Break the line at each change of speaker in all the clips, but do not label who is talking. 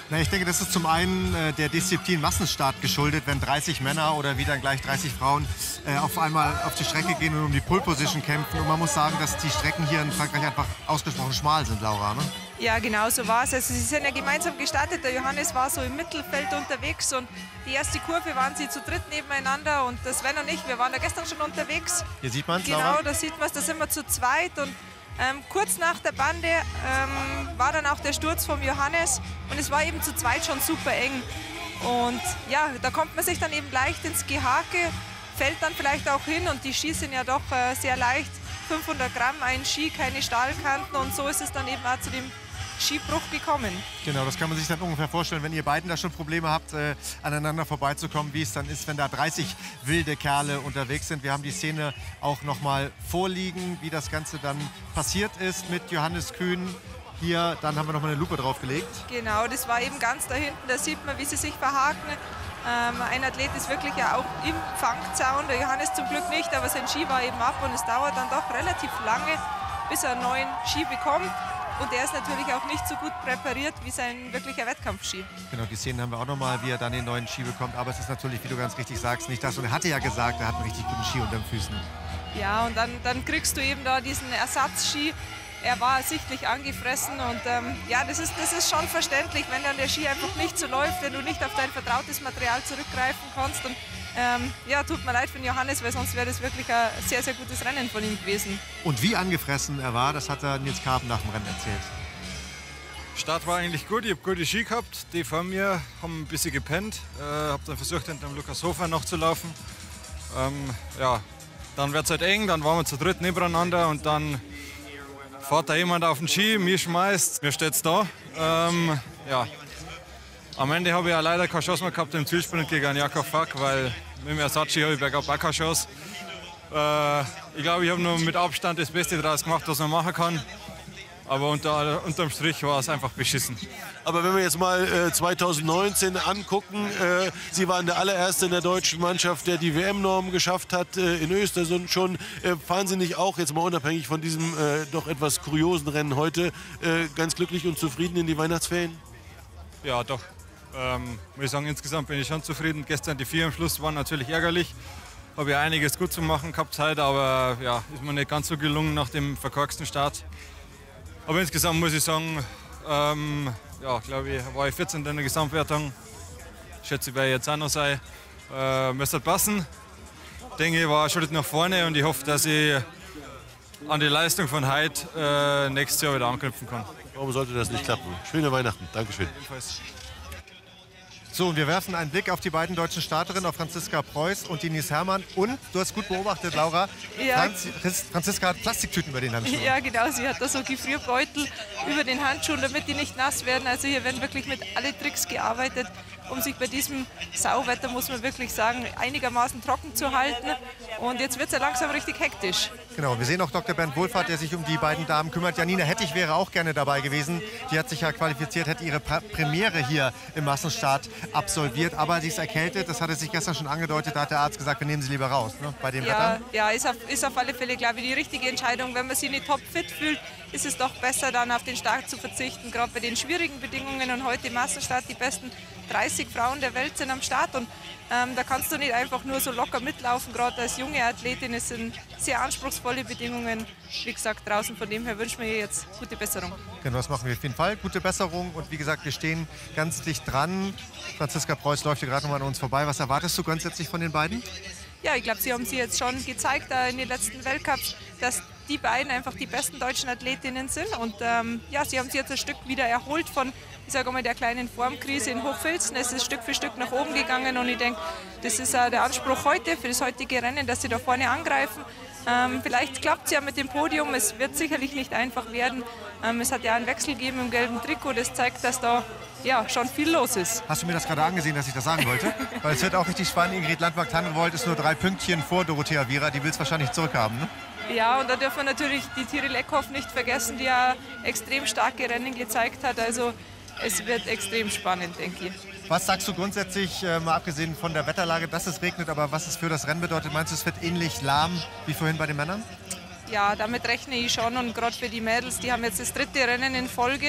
Na, ich denke, das ist zum einen der Disziplin Massenstart geschuldet, wenn 30 Männer oder wie dann gleich 30 Frauen auf einmal auf die Strecke gehen und um die Pole Position kämpfen. Und man muss sagen, dass die Strecken hier in Frankreich einfach ausgesprochen schmal sind, Laura, ne?
Ja, genau so war es. Also sie sind ja gemeinsam gestartet. Der Johannes war so im Mittelfeld unterwegs und die erste Kurve waren sie zu dritt nebeneinander und das Sven und ich, wir waren ja gestern schon unterwegs.
Hier sieht man es,
Genau,
Laura?
da sieht man es, da sind wir zu zweit und kurz nach der Bande war dann auch der Sturz vom Johannes und es war eben zu zweit schon super eng. Und ja, da kommt man sich dann eben leicht ins Gehake, fällt dann vielleicht auch hin und die Skis sind ja doch sehr leicht. 500 Gramm ein Ski, keine Stahlkanten und so ist es dann eben auch zu dem Skibruch gekommen.
Genau, das kann man sich dann ungefähr vorstellen, wenn ihr beiden da schon Probleme habt, aneinander vorbeizukommen, wie es dann ist, wenn da 30 wilde Kerle unterwegs sind. Wir haben die Szene auch noch mal vorliegen, wie das Ganze dann passiert ist mit Johannes Kühn. Hier, dann haben wir noch mal eine Lupe draufgelegt.
Genau, das war eben ganz da hinten, da sieht man, wie sie sich verhaken. Ein Athlet ist wirklich ja auch im Fangzaun, der Johannes zum Glück nicht, aber sein Ski war eben ab und es dauert dann doch relativ lange, bis er einen neuen Ski bekommt. Und der ist natürlich auch nicht so gut präpariert wie sein wirklicher Wettkampfski.
Genau, die Szenen haben wir auch noch mal, wie er dann den neuen Ski bekommt. Aber es ist natürlich, wie du ganz richtig sagst, nicht das. Und er hatte ja gesagt, er hat einen richtig guten Ski unter den Füßen.
Ja, und dann kriegst du eben da diesen Ersatzski. Er war sichtlich angefressen und ja, das ist schon verständlich, wenn dann der Ski einfach nicht so läuft, wenn du nicht auf dein vertrautes Material zurückgreifen kannst. Und ja, tut mir leid für den Johannes, weil sonst wäre das wirklich ein sehr, sehr gutes Rennen von ihm gewesen.
Und wie angefressen er war, das hat er Nils Karpen nach dem Rennen erzählt.
Start war eigentlich gut, ich habe gute Ski gehabt. Die vor mir haben ein bisschen gepennt. Habe dann versucht, hinter dem Lukas Hofer noch zu laufen. Ja, dann wird es halt eng, dann waren wir zu dritt nebeneinander und dann fährt da jemand auf den Ski, mir schmeißt, mir steht's da. Ja. Am Ende habe ich ja leider keine Chance mehr gehabt im Zielsprint gegen Jakob Fack, weil mit dem Ersatzski habe ich bergab auch keine Chance. Ich glaube, ich habe nur mit Abstand das Beste daraus gemacht, was man machen kann. Aber unterm Strich war es einfach beschissen.
Aber wenn wir jetzt mal 2019 angucken, Sie waren der allererste in der deutschen Mannschaft, der die WM-Norm geschafft hat in Östersund schon. Fahren Sie nicht auch, jetzt mal unabhängig von diesem doch etwas kuriosen Rennen heute, ganz glücklich und zufrieden in die Weihnachtsferien?
Ja, doch. Muss ich sagen, insgesamt bin ich schon zufrieden. Gestern die 4 am Schluss waren natürlich ärgerlich. Habe ja einiges gut zu machen gehabt heute, aber ja, ist mir nicht ganz so gelungen nach dem verkorksten Start. Aber insgesamt muss ich sagen, ja, glaube ich, war ich 14. in der Gesamtwertung. Schätze, ich werde jetzt auch noch sein. Müsste passen. Denke, ich war ein Schritt nach vorne und ich hoffe, dass ich an die Leistung von heute nächstes Jahr wieder anknüpfen kann.
Warum sollte das nicht klappen? Schöne Weihnachten. Dankeschön.
Jedenfalls.
So, und wir werfen einen Blick auf die beiden deutschen Starterinnen, auf Franziska Preuß und Denise Herrmann. Und, du hast gut beobachtet, Laura,
Ja.
Franziska hat Plastiktüten über den Handschuhen.
Ja, genau, sie hat da so Gefrierbeutel über den Handschuhen, damit die nicht nass werden. Also hier werden wirklich mit alle Tricks gearbeitet, um sich bei diesem Sauwetter, muss man wirklich sagen, einigermaßen trocken zu halten. Und jetzt wird es ja langsam richtig hektisch.
Genau, wir sehen auch Dr. Bernd Wohlfahrt, der sich um die beiden Damen kümmert. Janina Hettich wäre auch gerne dabei gewesen. Die hat sich ja qualifiziert, hätte ihre Premiere hier im Massenstart absolviert. Aber sie ist erkältet, das hatte sich gestern schon angedeutet. Da hat der Arzt gesagt, wir nehmen sie lieber raus, ne, bei dem Wetter.
Ja, ist auf alle Fälle, glaube ich, die richtige Entscheidung. Wenn man sich nicht topfit fühlt, ist es doch besser, dann auf den Start zu verzichten. Gerade bei den schwierigen Bedingungen und heute im Massenstart die besten 30 Frauen der Welt sind am Start. Und da kannst du nicht einfach nur so locker mitlaufen, gerade als junge Athletin. Es sind sehr anspruchsvolle Bedingungen, wie gesagt, draußen. Von dem her wünschen wir ihr jetzt gute Besserung.
Genau, das machen wir auf jeden Fall. Gute Besserung. Und wie gesagt, wir stehen ganz dicht dran. Franziska Preuß läuft hier gerade noch mal an uns vorbei. Was erwartest du grundsätzlich von den beiden?
Ja, ich glaube, sie haben sie jetzt schon gezeigt in den letzten Weltcups, dass die beiden einfach die besten deutschen Athletinnen sind. Und ja, sie haben sich jetzt ein Stück wieder erholt von, ich sage mal, der kleinen Formkrise in Hochfilzen. Es ist Stück für Stück nach oben gegangen und ich denke, das ist der Anspruch heute für das heutige Rennen, dass sie da vorne angreifen. Vielleicht klappt es ja mit dem Podium, es wird sicherlich nicht einfach werden. Es hat ja einen Wechsel gegeben im gelben Trikot, das zeigt, dass da ja, schon viel los ist.
Hast du mir das gerade angesehen, dass ich das sagen wollte? Weil es wird auch richtig spannend. Ingrid Landmark-Tannenwold ist nur 3 Pünktchen vor Dorothea Viera. Die will es wahrscheinlich zurückhaben, ne?
Ja, und da dürfen wir natürlich die Thierry Leckhoff nicht vergessen, die ja extrem starke Rennen gezeigt hat. Also es wird extrem spannend, denke ich.
Was sagst du grundsätzlich, mal abgesehen von der Wetterlage, dass es regnet, aber was es für das Rennen bedeutet? Meinst du, es wird ähnlich lahm wie vorhin bei den Männern?
Ja, damit rechne ich schon und gerade für die Mädels, die haben jetzt das 3. Rennen in Folge.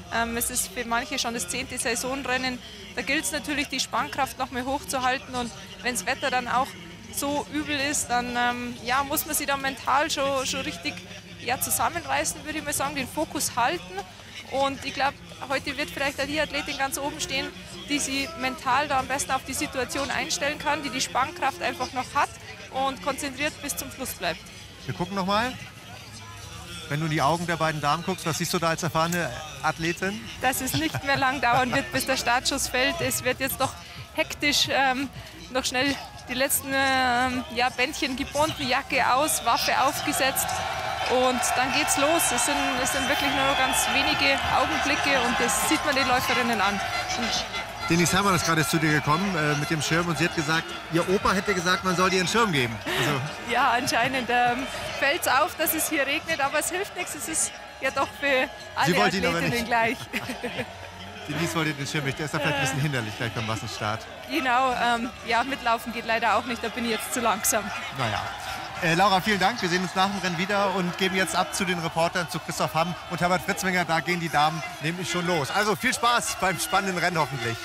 Es ist für manche schon das 10. Saisonrennen. Da gilt es natürlich, die Spannkraft noch mehr hochzuhalten. Und wenn das Wetter dann auch so übel ist, dann ja, muss man sich da mental schon richtig zusammenreißen, würde ich mal sagen, den Fokus halten. Und ich glaube, heute wird vielleicht auch die Athletin ganz oben stehen, die sie mental da am besten auf die Situation einstellen kann, die Spannkraft einfach noch hat und konzentriert bis zum Schluss bleibt.
Wir gucken noch mal. Wenn du in die Augen der beiden Damen guckst, was siehst du da als erfahrene Athletin?
Dass es nicht mehr lang dauern wird, bis der Startschuss fällt. Es wird jetzt doch hektisch noch schnell die letzten Bändchen gebunden, Jacke aus, Waffe aufgesetzt. Und dann geht's los. Es sind wirklich nur noch ganz wenige Augenblicke und das sieht man den Läuferinnen an.
Denise Herrmann ist gerade zu dir gekommen mit dem Schirm und sie hat gesagt, ihr Opa hätte gesagt, man soll dir einen Schirm geben. Also
ja, anscheinend fällt es auf, dass es hier regnet, aber es hilft nichts. Es ist ja doch für alle Athletinnen gleich.
Denise wollte den Schirm nicht. Der ist da vielleicht ein bisschen hinderlich gleich beim Massenstart.
Genau, mitlaufen geht leider auch nicht. Da bin ich jetzt zu langsam.
Naja. Laura, vielen Dank. Wir sehen uns nach dem Rennen wieder und geben jetzt ab zu den Reportern, zu Christoph Hamm und Herbert Fritzminger. Da gehen die Damen nämlich schon los. Also viel Spaß beim spannenden Rennen hoffentlich.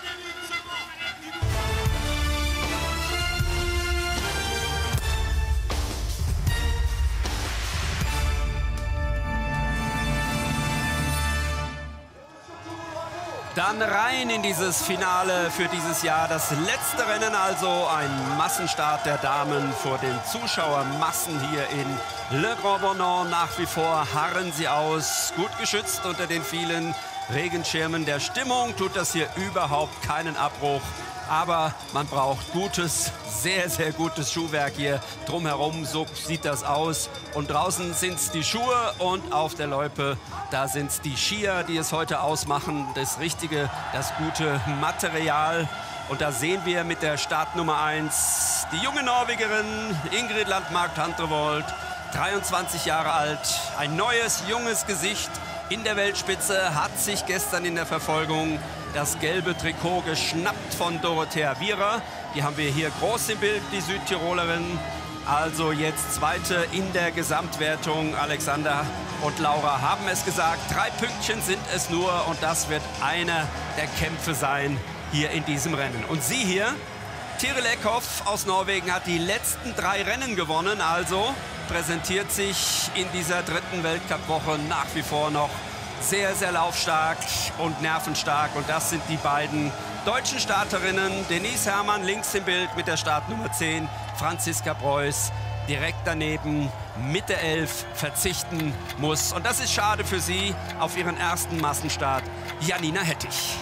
Dann rein in dieses Finale für dieses Jahr. Das letzte Rennen, also ein Massenstart der Damen vor den Zuschauermassen hier in Le Grand Bornand. Nach wie vor harren sie aus, gut geschützt unter den vielen Regenschirmen. Der Stimmung tut das hier überhaupt keinen Abbruch. Aber man braucht gutes, sehr, sehr gutes Schuhwerk hier drumherum. So sieht das aus. Und draußen sind es die Schuhe und auf der Loipe, da sind es die Skier, die es heute ausmachen. Das richtige, das gute Material. Und da sehen wir mit der Startnummer 1 die junge Norwegerin Ingrid Landmark-Tantrevold, 23 Jahre alt, ein neues, junges Gesicht in der Weltspitze, hat sich gestern in der Verfolgung das gelbe Trikot geschnappt von Dorothea Viera. Die haben wir hier groß im Bild, die Südtirolerin. Also jetzt Zweite in der Gesamtwertung. Alexander und Laura haben es gesagt. 3 Pünktchen sind es nur und das wird einer der Kämpfe sein hier in diesem Rennen. Und sie hier, Tiril Eckhoff aus Norwegen, hat die letzten 3 Rennen gewonnen. Also präsentiert sich in dieser 3. Weltcup-Woche nach wie vor noch sehr, sehr laufstark und nervenstark. Und das sind die beiden deutschen Starterinnen. Denise Herrmann links im Bild mit der Startnummer 10. Franziska Preuß direkt daneben mit der 11 verzichten muss. Und das ist schade für sie auf ihren ersten Massenstart. Janina Hettich.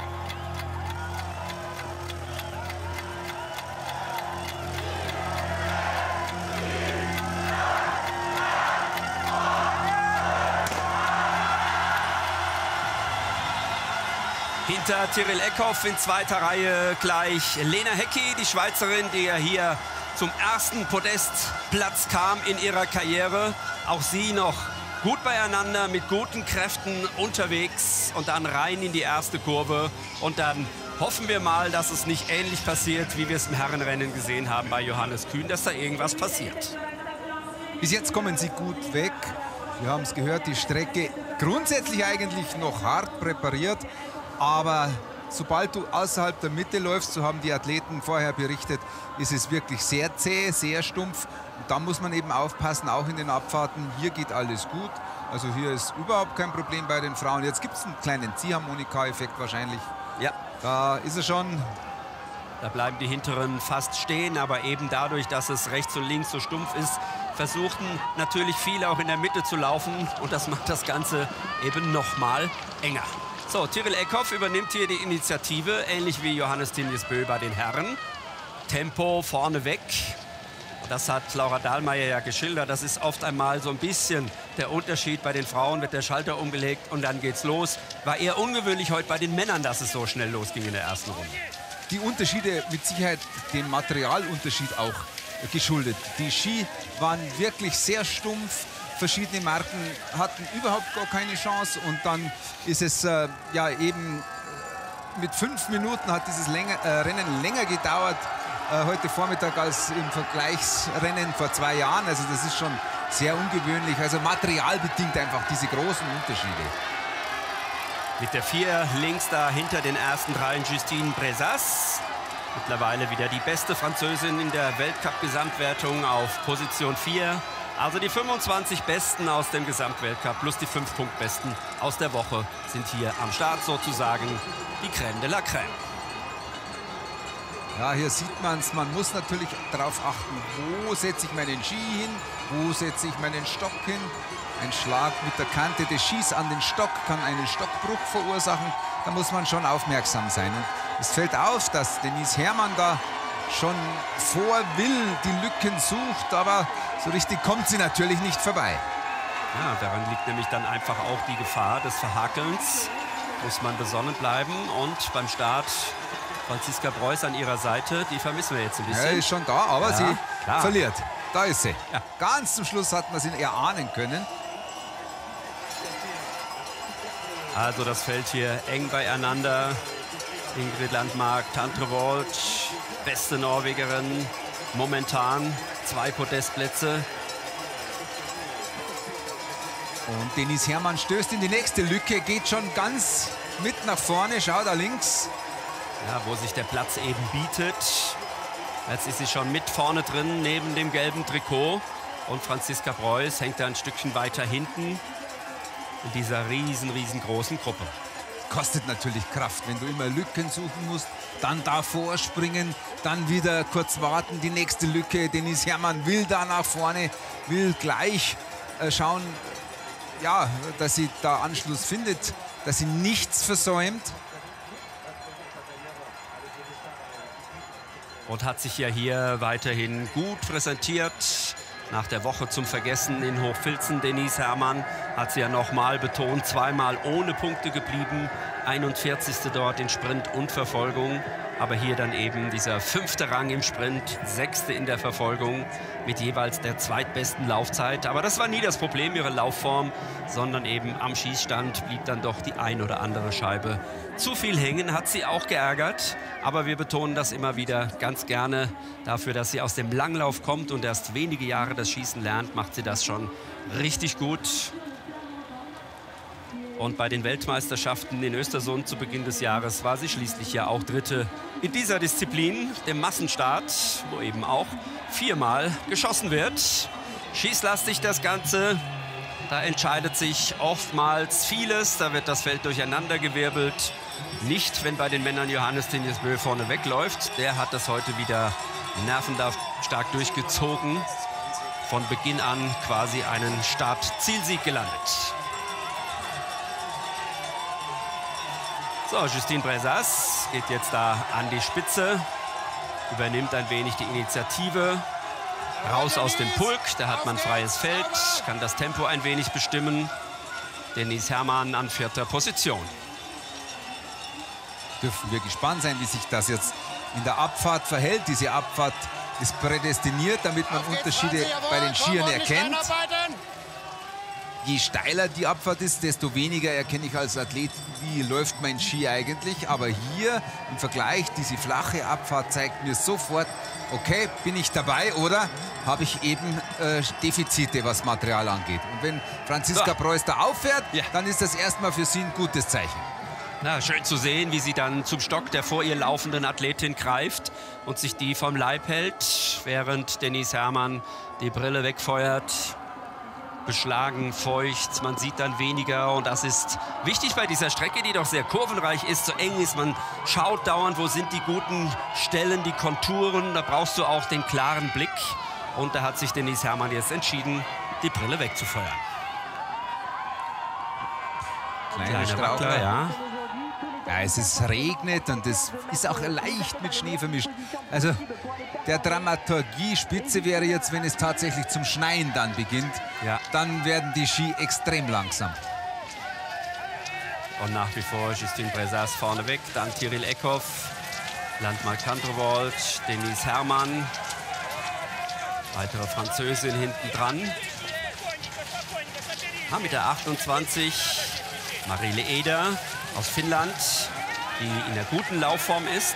Hinter Tiril Eckhoff in zweiter Reihe gleich Lena Häcki, die Schweizerin, die ja hier zum ersten Podestplatz kam in ihrer Karriere. Auch sie noch gut beieinander, mit guten Kräften unterwegs und dann rein in die erste Kurve. Und dann hoffen wir mal, dass es nicht ähnlich passiert, wie wir es im Herrenrennen gesehen haben bei Johannes Kühn, dass da irgendwas passiert.
Bis jetzt kommen sie gut weg. Wir haben es gehört, die Strecke grundsätzlich eigentlich noch hart präpariert. Aber sobald du außerhalb der Mitte läufst, so haben die Athleten vorher berichtet, ist es wirklich sehr zäh, sehr stumpf. Und da muss man eben aufpassen, auch in den Abfahrten. Hier geht alles gut. Also hier ist überhaupt kein Problem bei den Frauen. Jetzt gibt es einen kleinen Ziehharmonika-Effekt wahrscheinlich.
Ja.
Da ist es schon.
Da bleiben die Hinteren fast stehen, aber eben dadurch, dass es rechts und links so stumpf ist, versuchten natürlich viele auch in der Mitte zu laufen. Und das macht das Ganze eben noch mal enger. So, Tiril Eckhoff übernimmt hier die Initiative, ähnlich wie Johannes Tinjes-Bö bei den Herren. Tempo vorne weg. Das hat Laura Dahlmeier ja geschildert. Das ist oft einmal so ein bisschen der Unterschied. Bei den Frauen wird der Schalter umgelegt und dann geht's los. War eher ungewöhnlich heute bei den Männern, dass es so schnell losging in der ersten Runde.
Die Unterschiede mit Sicherheit dem Materialunterschied auch geschuldet. Die Ski waren wirklich sehr stumpf. Verschiedene Marken hatten überhaupt gar keine Chance und dann ist es ja eben mit 5 Minuten hat dieses Rennen länger gedauert heute Vormittag als im Vergleichsrennen vor 2 Jahren. Also das ist schon sehr ungewöhnlich. Also materialbedingt einfach diese großen Unterschiede.
Mit der 4 links da hinter den ersten dreien Justine Brezas. Mittlerweile wieder die beste Französin in der Weltcup-Gesamtwertung auf Position 4. Also die 25 Besten aus dem Gesamtweltcup plus die 5 Punktbesten aus der Woche sind hier am Start, sozusagen die Crème de la Crème.
Ja, hier sieht man es. Man muss natürlich darauf achten, wo setze ich meinen Ski hin, wo setze ich meinen Stock hin. Ein Schlag mit der Kante des Skis an den Stock kann einen Stockbruch verursachen. Da muss man schon aufmerksam sein. Und es fällt auf, dass Denise Herrmann da schon vor will, die Lücken sucht, aber so richtig kommt sie natürlich nicht vorbei.
Ja, daran liegt nämlich dann einfach auch die Gefahr des Verhakelns. Muss man besonnen bleiben und beim Start Franziska Preuß an ihrer Seite, die vermissen wir jetzt ein bisschen.
Ja, ist schon da, aber
ja,
sie
klar.
verliert. Da ist sie.
Ja.
Ganz zum Schluss hat man sie erahnen können.
Also das Feld hier eng beieinander. Ingrid Landmark, Tantrevold, beste Norwegerin momentan. 2 Podestplätze.
Und Denise Herrmann stößt in die nächste Lücke, geht schon ganz mit nach vorne. Schau da links.
Ja, wo sich der Platz eben bietet. Jetzt ist sie schon mit vorne drin, neben dem gelben Trikot. Und Franziska Preuß hängt da ein Stückchen weiter hinten in dieser riesengroßen Gruppe.
Kostet natürlich Kraft, wenn du immer Lücken suchen musst, dann davor springen, dann wieder kurz warten, die nächste Lücke. Denise Herrmann will da nach vorne, will gleich schauen, ja, dass sie da Anschluss findet, dass sie nichts versäumt.
Und hat sich ja hier weiterhin gut präsentiert. Nach der Woche zum Vergessen in Hochfilzen, Denise Herrmann, hat sie ja nochmal betont, 2-mal ohne Punkte geblieben. 41. dort in Sprint und Verfolgung. Aber hier dann eben dieser 5. Rang im Sprint, 6. in der Verfolgung mit jeweils der zweitbesten Laufzeit. Aber das war nie das Problem, ihre Laufform, sondern eben am Schießstand blieb dann doch die ein oder andere Scheibe zu viel hängen. Hat sie auch geärgert, aber wir betonen das immer wieder ganz gerne. Dafür, dass sie aus dem Langlauf kommt und erst wenige Jahre das Schießen lernt, macht sie das schon richtig gut. Und bei den Weltmeisterschaften in Östersund zu Beginn des Jahres war sie schließlich ja auch Dritte in dieser Disziplin, dem Massenstart, wo eben auch 4-mal geschossen wird. Schießlastig das Ganze, da entscheidet sich oftmals vieles, da wird das Feld durcheinandergewirbelt. Nicht, wenn bei den Männern Johannes Tinjesbø vorne wegläuft. Der hat das heute wieder nervenstark durchgezogen. Von Beginn an quasi einen Start-Zielsieg gelandet. So, Justine Brezas geht jetzt da an die Spitze, übernimmt ein wenig die Initiative. Raus aus dem Pulk, da hat man freies Feld, kann das Tempo ein wenig bestimmen. Denise Herrmann an 4. Position.
Dürfen wir gespannt sein, wie sich das jetzt in der Abfahrt verhält. Diese Abfahrt ist prädestiniert, damit man Unterschiede bei den Skiern erkennt. Je steiler die Abfahrt ist, desto weniger erkenne ich als Athlet, wie läuft mein Ski eigentlich. Aber hier im Vergleich, diese flache Abfahrt zeigt mir sofort, okay, bin ich dabei oder habe ich eben Defizite, was Material angeht. Und wenn Franziska Preuß da auffährt, dann ist das erstmal für sie ein gutes Zeichen.
Na, schön zu sehen, wie sie dann zum Stock der vor ihr laufenden Athletin greift und sich die vom Leib hält, während Denise Herrmann die Brille wegfeuert. Beschlagen, feucht, man sieht dann weniger und das ist wichtig bei dieser Strecke, die doch sehr kurvenreich ist, so eng ist, man schaut dauernd, wo sind die guten Stellen, die Konturen, da brauchst du auch den klaren Blick und da hat sich Denise Herrmann jetzt entschieden, die Brille wegzufeuern. Kleiner Wackler, ja.
Ja, es regnet und es ist auch leicht mit Schnee vermischt. Also der Dramaturgie Spitze wäre jetzt, wenn es tatsächlich zum Schneien dann beginnt.
Ja.
Dann werden die Ski extrem langsam.
Und nach wie vor Justine Brezas vorne weg, dann Tiril Eckhoff, Landmark Tantrevold, Denise Herrmann. Weitere Französin hinten dran. Mit der 28 Marile Eder aus Finnland, die in der guten Laufform ist.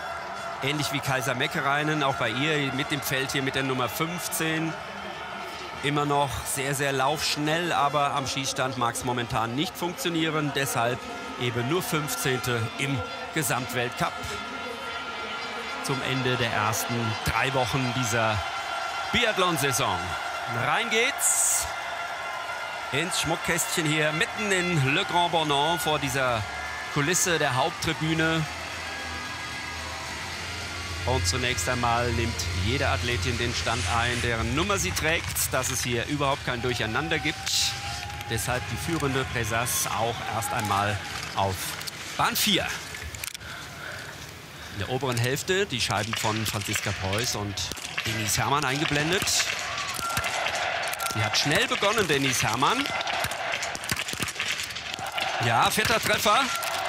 Ähnlich wie Kaisa Mäkäräinen, auch bei ihr mit dem Feld hier mit der Nummer 15. immer noch sehr, sehr laufschnell, aber am Schießstand mag es momentan nicht funktionieren. Deshalb eben nur 15. im Gesamtweltcup zum Ende der ersten 3 Wochen dieser Biathlon-Saison. Rein geht's ins Schmuckkästchen hier mitten in Le Grand Bornand vor dieser Kulisse der Haupttribüne. Und zunächst einmal nimmt jede Athletin den Stand ein, deren Nummer sie trägt, dass es hier überhaupt kein Durcheinander gibt. Deshalb die führende Presas auch erst einmal auf Bahn 4. In der oberen Hälfte die Scheiben von Franziska Preuß und Denise Herrmann eingeblendet. Die hat schnell begonnen, Denise Herrmann. Ja, 4. Treffer.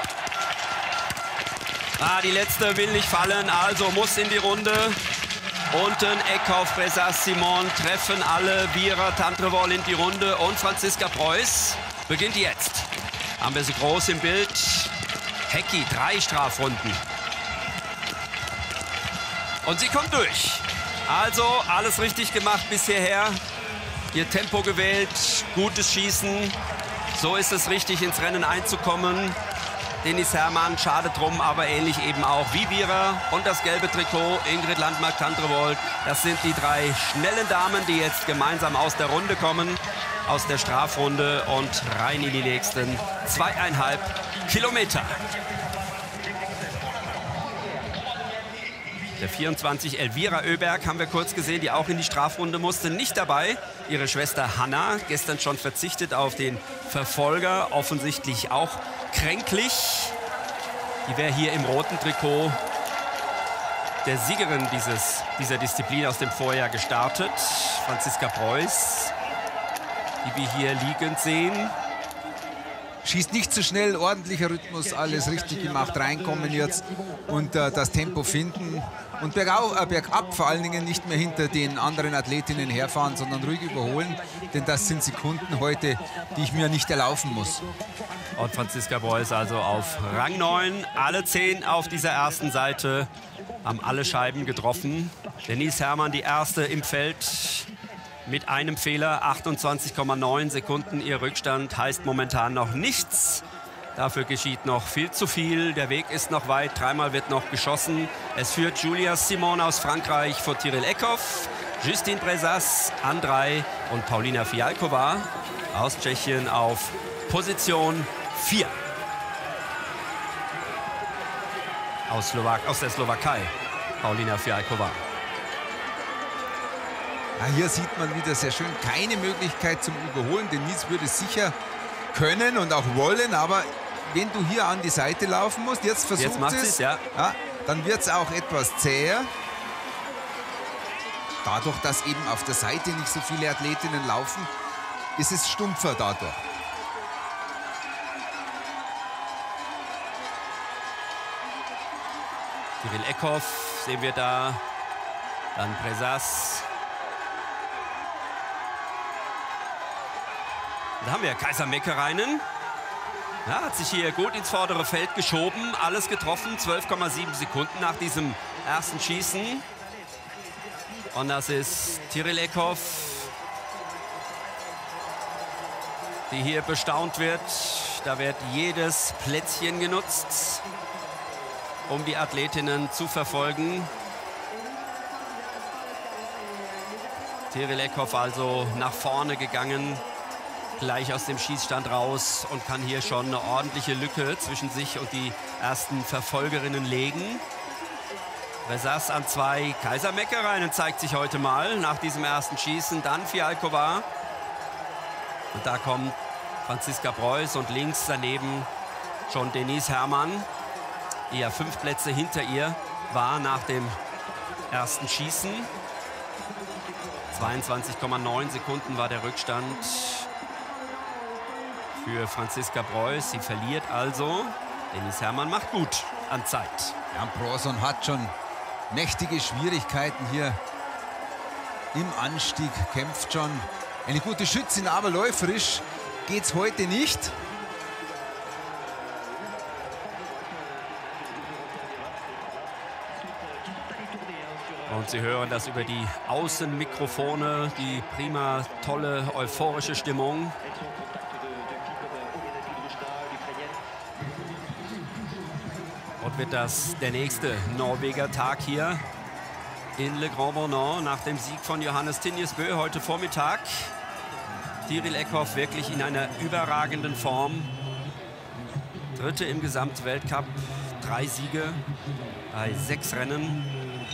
Die letzte will nicht fallen, also muss in die Runde. Unten Eckhoff, Presas, Simon treffen alle. Bierer, Tantrevoll in die Runde und Franziska Preuß beginnt jetzt. Haben wir sie groß im Bild. Hecki, 3 Strafrunden. Und sie kommt durch. Also alles richtig gemacht bis hierher. Ihr Tempo gewählt, gutes Schießen. So ist es richtig, ins Rennen einzukommen. Denise Herrmann, schade drum, aber ähnlich eben auch wie Bierer. Und das gelbe Trikot, Ingrid Landmark-Tantrevoll. Das sind die 3 schnellen Damen, die jetzt gemeinsam aus der Runde kommen, aus der Strafrunde und rein in die nächsten 2,5 Kilometer. Der 24 Elvira Oeberg haben wir kurz gesehen, die auch in die Strafrunde musste. Nicht dabei ihre Schwester Hanna, gestern schon verzichtet auf den Verfolger, offensichtlich auch kränklich. Die wäre hier im roten Trikot der Siegerin dieser Disziplin aus dem Vorjahr gestartet. Franziska Preuß, die wir hier liegend sehen.
Schießt nicht zu schnell, ordentlicher Rhythmus, alles richtig gemacht, reinkommen jetzt und das Tempo finden. Und bergab vor allen Dingen nicht mehr hinter den anderen Athletinnen herfahren, sondern ruhig überholen. Denn das sind Sekunden heute, die ich mir nicht erlaufen muss.
Und Franziska Preuß also auf Rang 9. Alle 10 auf dieser ersten Seite haben alle Scheiben getroffen. Denise Herrmann die erste im Feld mit einem Fehler. 28,9 Sekunden ihr Rückstand heißt momentan noch nichts. Dafür geschieht noch viel zu viel. Der Weg ist noch weit. 3-mal wird noch geschossen. Es führt Julia Simon aus Frankreich vor Tyrell Eckhoff, Justine Presas an 3 und Paulina Fialkova aus Tschechien auf Position 4. Aus der Slowakei, Paulina Fialkova.
Hier sieht man wieder sehr schön keine Möglichkeit zum Überholen. Denise würde es sicher können und auch wollen, aber wenn du hier an die Seite laufen musst, jetzt versucht sie es, ja, dann wird es auch etwas zäher. Dadurch, dass eben auf der Seite nicht so viele Athletinnen laufen, ist es stumpfer dadurch.
Tyrell Eckhoff sehen wir da, dann Presas. Da haben wir Kaisa Mäkäräinen. Ja, hat sich hier gut ins vordere Feld geschoben. Alles getroffen. 12,7 Sekunden nach diesem ersten Schießen. Und das ist Tyrell Eckhoff, die hier bestaunt wird. Da wird jedes Plätzchen genutzt, um die Athletinnen zu verfolgen. Tyrell Eckhoff also nach vorne gegangen, gleich aus dem Schießstand raus und kann hier schon eine ordentliche Lücke zwischen sich und die ersten Verfolgerinnen legen. Presas an 2, Kaisa Mäkäräinen zeigt sich heute mal nach diesem ersten Schießen, dann Fialkova. Und da kommt Franziska Preuß und links daneben schon Denise Herrmann, die ja 5 Plätze hinter ihr war nach dem ersten Schießen. 22,9 Sekunden war der Rückstand für Franziska Preuß. Sie verliert also. Denise Herrmann macht gut an Zeit.
Ja, Bronson hat schon mächtige Schwierigkeiten hier im Anstieg, kämpft schon. Eine gute Schützin, aber läuferisch geht es heute nicht.
Und Sie hören das über die Außenmikrofone, die prima, tolle, euphorische Stimmung. Und wird das der nächste Norweger Tag hier in Le Grand Bornand nach dem Sieg von Johannes Tinjesbø heute Vormittag. Tiril Eckhoff wirklich in einer überragenden Form. Dritte im Gesamtweltcup, 3 Siege bei 6 Rennen.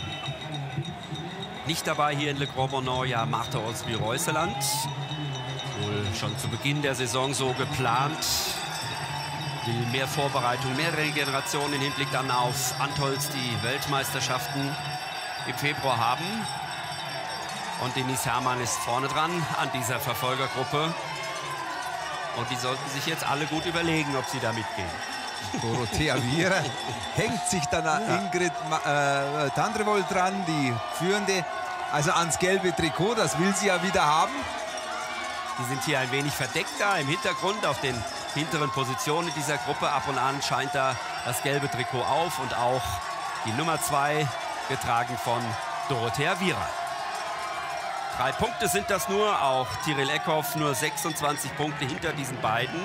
Nicht dabei hier in Le Grand Bornand, ja, Marta Olsby-Reuseland. Wohl schon zu Beginn der Saison so geplant. Will mehr Vorbereitung, mehr Regeneration im Hinblick dann auf Antholz, die Weltmeisterschaften im Februar haben. Und Denise Herrmann ist vorne dran an dieser Verfolgergruppe. Und die sollten sich jetzt alle gut überlegen, ob sie da mitgehen.
Dorothea Viera hängt sich dann an Ingrid Tandrevold dran, die Führende, also ans gelbe Trikot. Das will sie ja wieder haben.
Die sind hier ein wenig verdeckt da im Hintergrund auf den hinteren Positionen dieser Gruppe. Ab und an scheint da das gelbe Trikot auf und auch die Nummer 2 getragen von Dorothea Viera. 3 Punkte sind das nur, auch Tiril Eckhoff nur 26 Punkte hinter diesen beiden.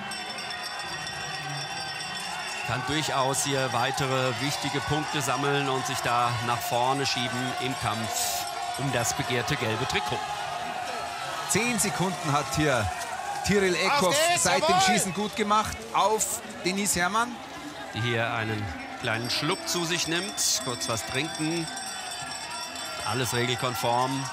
Kann durchaus hier weitere wichtige Punkte sammeln und sich da nach vorne schieben im Kampf um das begehrte gelbe Trikot.
10 Sekunden hat hier Tiril Eckhoff seit dem Schießen gut gemacht auf Denise Herrmann.
Die hier einen kleinen Schluck zu sich nimmt, kurz was trinken. Alles regelkonform.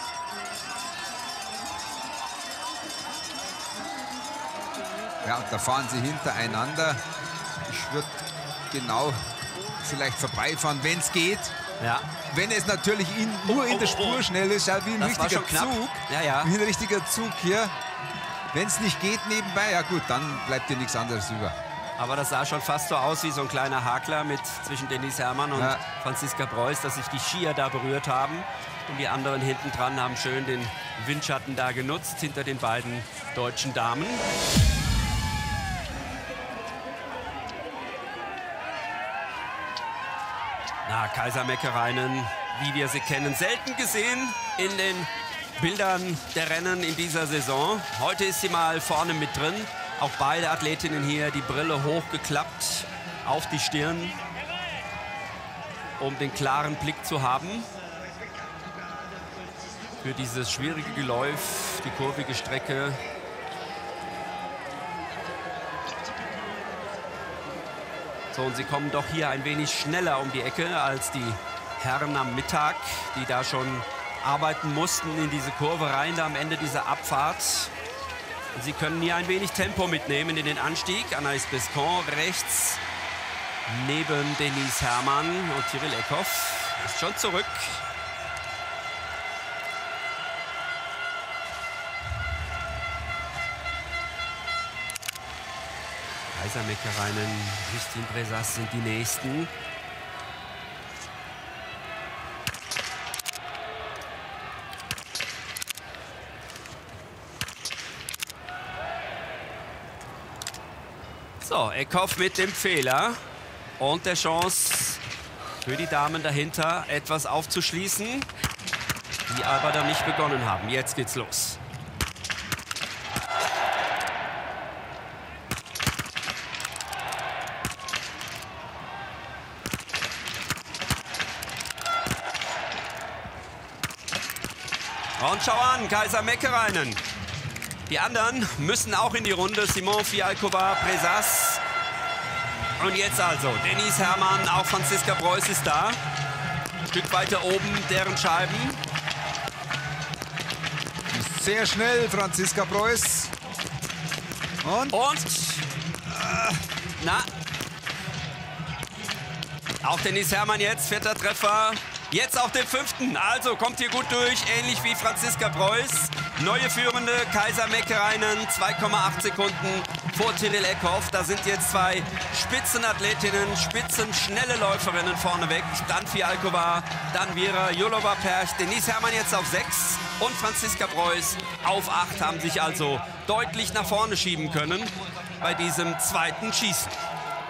Ja, und da fahren sie hintereinander. Ich würde genau vielleicht vorbeifahren, wenn es geht.
Ja.
Wenn es natürlich nur in der Spur schnell ist, ja, wie ein richtiger Zug.
Ja, ja.
Wie ein richtiger Zug hier. Wenn es nicht geht nebenbei, ja gut, dann bleibt dir nichts anderes über.
Aber das sah schon fast so aus wie so ein kleiner Hakler mit zwischen Denise Herrmann und Franziska Preuß, dass sich die Skier da berührt haben. Und die anderen hinten dran haben schön den Windschatten da genutzt hinter den beiden deutschen Damen. Na, Kaisa Mäkäräinen, wie wir sie kennen, selten gesehen in den Bildern der Rennen in dieser Saison. Heute ist sie mal vorne mit drin. Auch beide Athletinnen hier, die Brille hochgeklappt auf die Stirn, um den klaren Blick zu haben. Für dieses schwierige Geläuf, die kurvige Strecke. So, und sie kommen doch hier ein wenig schneller um die Ecke als die Herren am Mittag, die da schon arbeiten mussten in diese Kurve rein, da am Ende dieser Abfahrt. Und sie können hier ein wenig Tempo mitnehmen in den Anstieg. Anaïs Bescon rechts neben Denise Herrmann und Tiril Eckhoff ist schon zurück. Kaisa Mäkäräinen, Justine Brezas sind die nächsten. So, Eckhoff mit dem Fehler und der Chance für die Damen dahinter etwas aufzuschließen, die aber dann nicht begonnen haben. Jetzt geht's los. Und schau an, Kaisa Mäkäräinen. Die anderen müssen auch in die Runde. Simon Fialkova, Brezas. Und jetzt also Denise Herrmann, auch Franziska Preuß ist da. Ein Stück weiter oben deren Scheiben.
Sehr schnell, Franziska Preuß. Und?
Na. Auch Denise Herrmann jetzt, 4. Treffer. Jetzt auch den 5. Also kommt hier gut durch, ähnlich wie Franziska Preuß. Neue Führende, Kaisa Mäkäräinen, 2,8 Sekunden vor Tiril Eckhoff. Da sind jetzt 2 Spitzenathletinnen, spitzenschnelle Läuferinnen vorneweg. Dann Fialkova, dann Vera Jourova-Perch. Denise Herrmann jetzt auf 6 und Franziska Preuß auf 8. Haben sich also deutlich nach vorne schieben können bei diesem zweiten Schießen.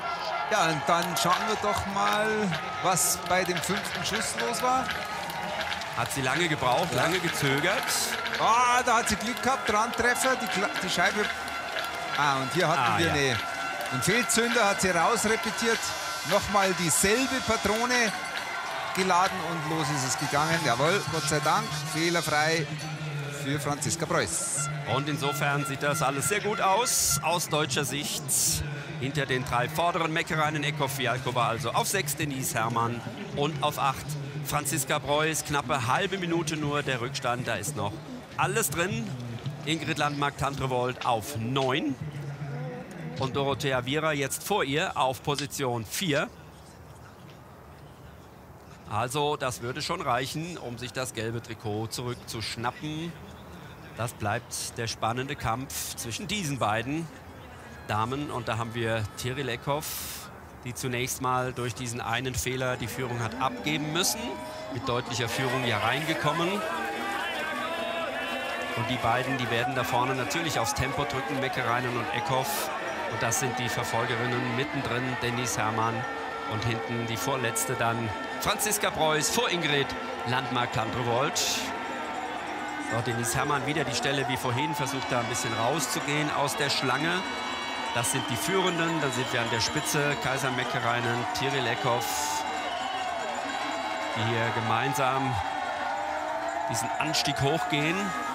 Ja, und dann schauen wir doch mal, was bei dem 5. Schuss los war.
Hat sie lange gebraucht, lange gezögert.
Ah, da hat sie Glück gehabt, Dran-Treffer, die Scheibe. Und hier hatten wir einen Fehlzünder, hat sie rausrepetiert. Nochmal dieselbe Patrone geladen und los ist es gegangen. Jawohl, Gott sei Dank, fehlerfrei für Franziska Preuß.
Und insofern sieht das alles sehr gut aus deutscher Sicht. Hinter den 3 vorderen Meckereinen Eckhoff, Fialkova also auf 6 Denise Herrmann und auf 8 Franziska Preuß. Knappe halbe Minute nur der Rückstand, da ist noch alles drin. Ingrid Landmark-Tantrevold auf 9 und Dorothea Viera jetzt vor ihr auf Position 4. Also das würde schon reichen, um sich das gelbe Trikot zurückzuschnappen. Das bleibt der spannende Kampf zwischen diesen beiden Damen. Und da haben wir Tiril Eckhoff, die zunächst mal durch diesen einen Fehler die Führung hat abgeben müssen. Mit deutlicher Führung ja reingekommen. Und die beiden, die werden da vorne natürlich aufs Tempo drücken, Meckereinen und Eckhoff. Und das sind die Verfolgerinnen mittendrin, Denise Herrmann. Und hinten die vorletzte dann Franziska Preuß vor Ingrid Landmark-Tantrevold. So, Denise Herrmann wieder die Stelle wie vorhin, versucht da ein bisschen rauszugehen aus der Schlange. Das sind die Führenden, dann sind wir an der Spitze. Kaisa Meckereinen, Tiril Eckhoff, die hier gemeinsam diesen Anstieg hochgehen.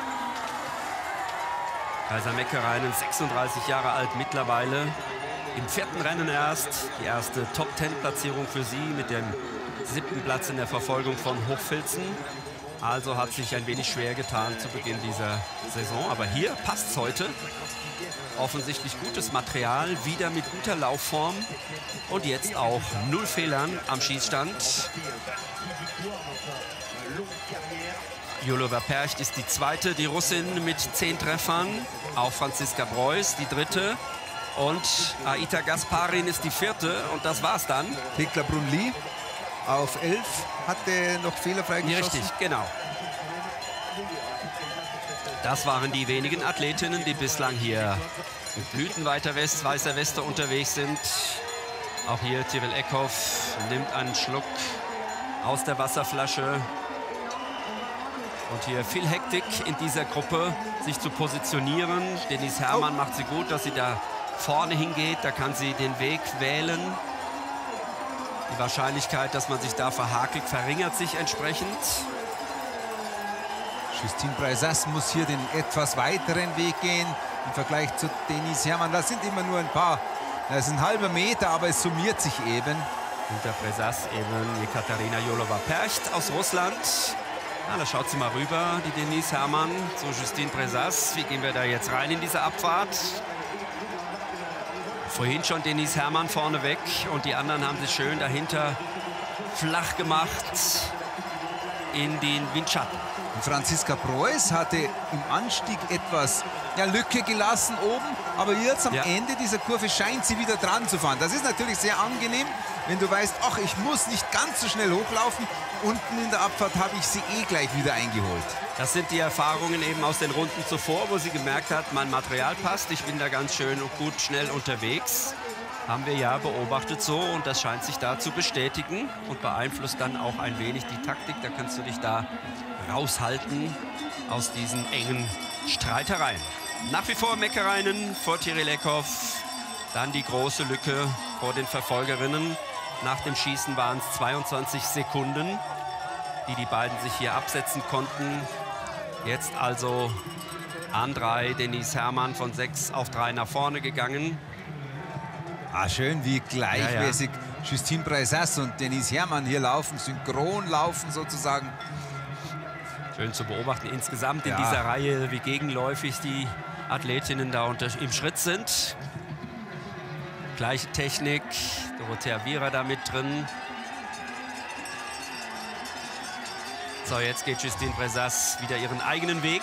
Kaisa Meckereinen, 36 Jahre alt mittlerweile. Im 4. Rennen erst, die erste Top-10-Platzierung für sie mit dem 7. Platz in der Verfolgung von Hochfilzen. Also hat sich ein wenig schwer getan zu Beginn dieser Saison. Aber hier passt es heute. Offensichtlich gutes Material, wieder mit guter Laufform. Und jetzt auch 0 Fehlern am Schießstand. Julova Percht ist die zweite, die Russin mit 10 Treffern. Auch Franziska Preuß, die dritte. Und Aita Gasparin ist die vierte. Und das war's dann.
Thekla Brunli auf 11 hatte noch fehlerfrei geschossen.
Richtig, genau. Das waren die wenigen Athletinnen, die bislang hier mit blütenweiter weißer Weste unterwegs sind. Auch hier Tiril Eckhoff nimmt einen Schluck aus der Wasserflasche. Und hier viel Hektik in dieser Gruppe, sich zu positionieren. Denise Herrmann macht sie gut, dass sie da vorne hingeht. Da kann sie den Weg wählen. Die Wahrscheinlichkeit, dass man sich da verhakelt, verringert sich entsprechend.
Justine Breisas muss hier den etwas weiteren Weg gehen im Vergleich zu Denise Herrmann. Das sind immer nur ein paar, das ist ein halber Meter, aber es summiert sich eben.
Hinter Breisas eben Jekaterina Julova-Percht aus Russland. Ja, da schaut sie mal rüber, die Denise Herrmann zu Justine Breisas. Wie gehen wir da jetzt rein in diese Abfahrt? Vorhin schon Denise Herrmann vorne weg und die anderen haben sich schön dahinter flach gemacht in den Windschatten.
Und Franziska Preuß hatte im Anstieg etwas Lücke gelassen oben, aber jetzt am Ende dieser Kurve scheint sie wieder dran zu fahren. Das ist natürlich sehr angenehm, wenn du weißt, ach, ich muss nicht ganz so schnell hochlaufen. Unten in der Abfahrt habe ich sie gleich wieder eingeholt.
Das sind die Erfahrungen eben aus den Runden zuvor, wo sie gemerkt hat, mein Material passt, ich bin da ganz schön und gut schnell unterwegs. Haben wir ja beobachtet so und das scheint sich da zu bestätigen und beeinflusst dann auch ein wenig die Taktik. Da kannst du dich da raushalten aus diesen engen Streitereien. Nach wie vor Meckereinen vor Tiril Eckhoff. Dann die große Lücke vor den Verfolgerinnen. Nach dem Schießen waren es 22 Sekunden, die beiden sich hier absetzen konnten. Jetzt also an 3, Denise Herrmann von 6 auf 3 nach vorne gegangen.
Schön, wie gleichmäßig Justine Breisas und Denise Herrmann hier laufen, synchron laufen sozusagen.
Schön zu beobachten insgesamt in dieser Reihe, wie gegenläufig die Athletinnen da im Schritt sind. Gleiche Technik, Dorothea Viera da mit drin. So, jetzt geht Justine Breisas wieder ihren eigenen Weg.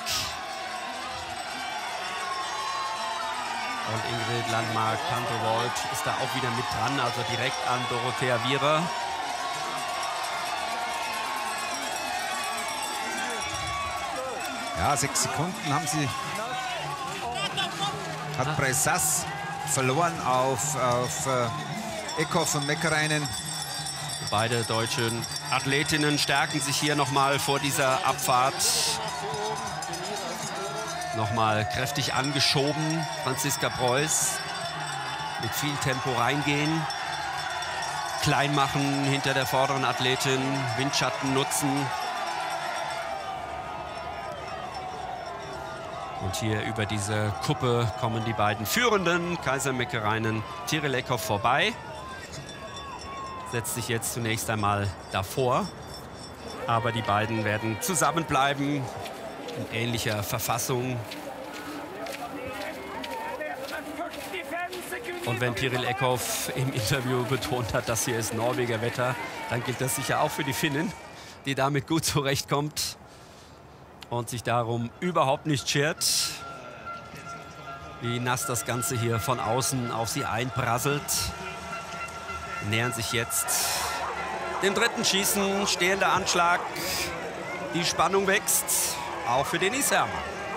Und Ingrid Landmark-Tantrevold ist da auch wieder mit dran, also direkt an Dorothea Viera.
Ja, 6 Sekunden hat Breisas verloren auf Eckhoff und Meckereinen.
Beide Deutschen Athletinnen stärken sich hier nochmal vor dieser Abfahrt. Nochmal kräftig angeschoben. Franziska Preuß mit viel Tempo reingehen. Klein machen hinter der vorderen Athletin. Windschatten nutzen. Und hier über diese Kuppe kommen die beiden Führenden, Kaisa Mäkäräinen, Tiril Eckhoff, vorbei. Setzt sich jetzt zunächst einmal davor. Aber die beiden werden zusammenbleiben in ähnlicher Verfassung. Und wenn Tiril Eckhoff im Interview betont hat, das hier ist Norweger Wetter, dann gilt das sicher auch für die Finnen, die damit gut zurechtkommt und sich darum überhaupt nicht schert, wie nass das Ganze hier von außen auf sie einprasselt. Nähern sich jetzt dem dritten Schießen, stehender Anschlag. Die Spannung wächst, auch für Denise Herrmann.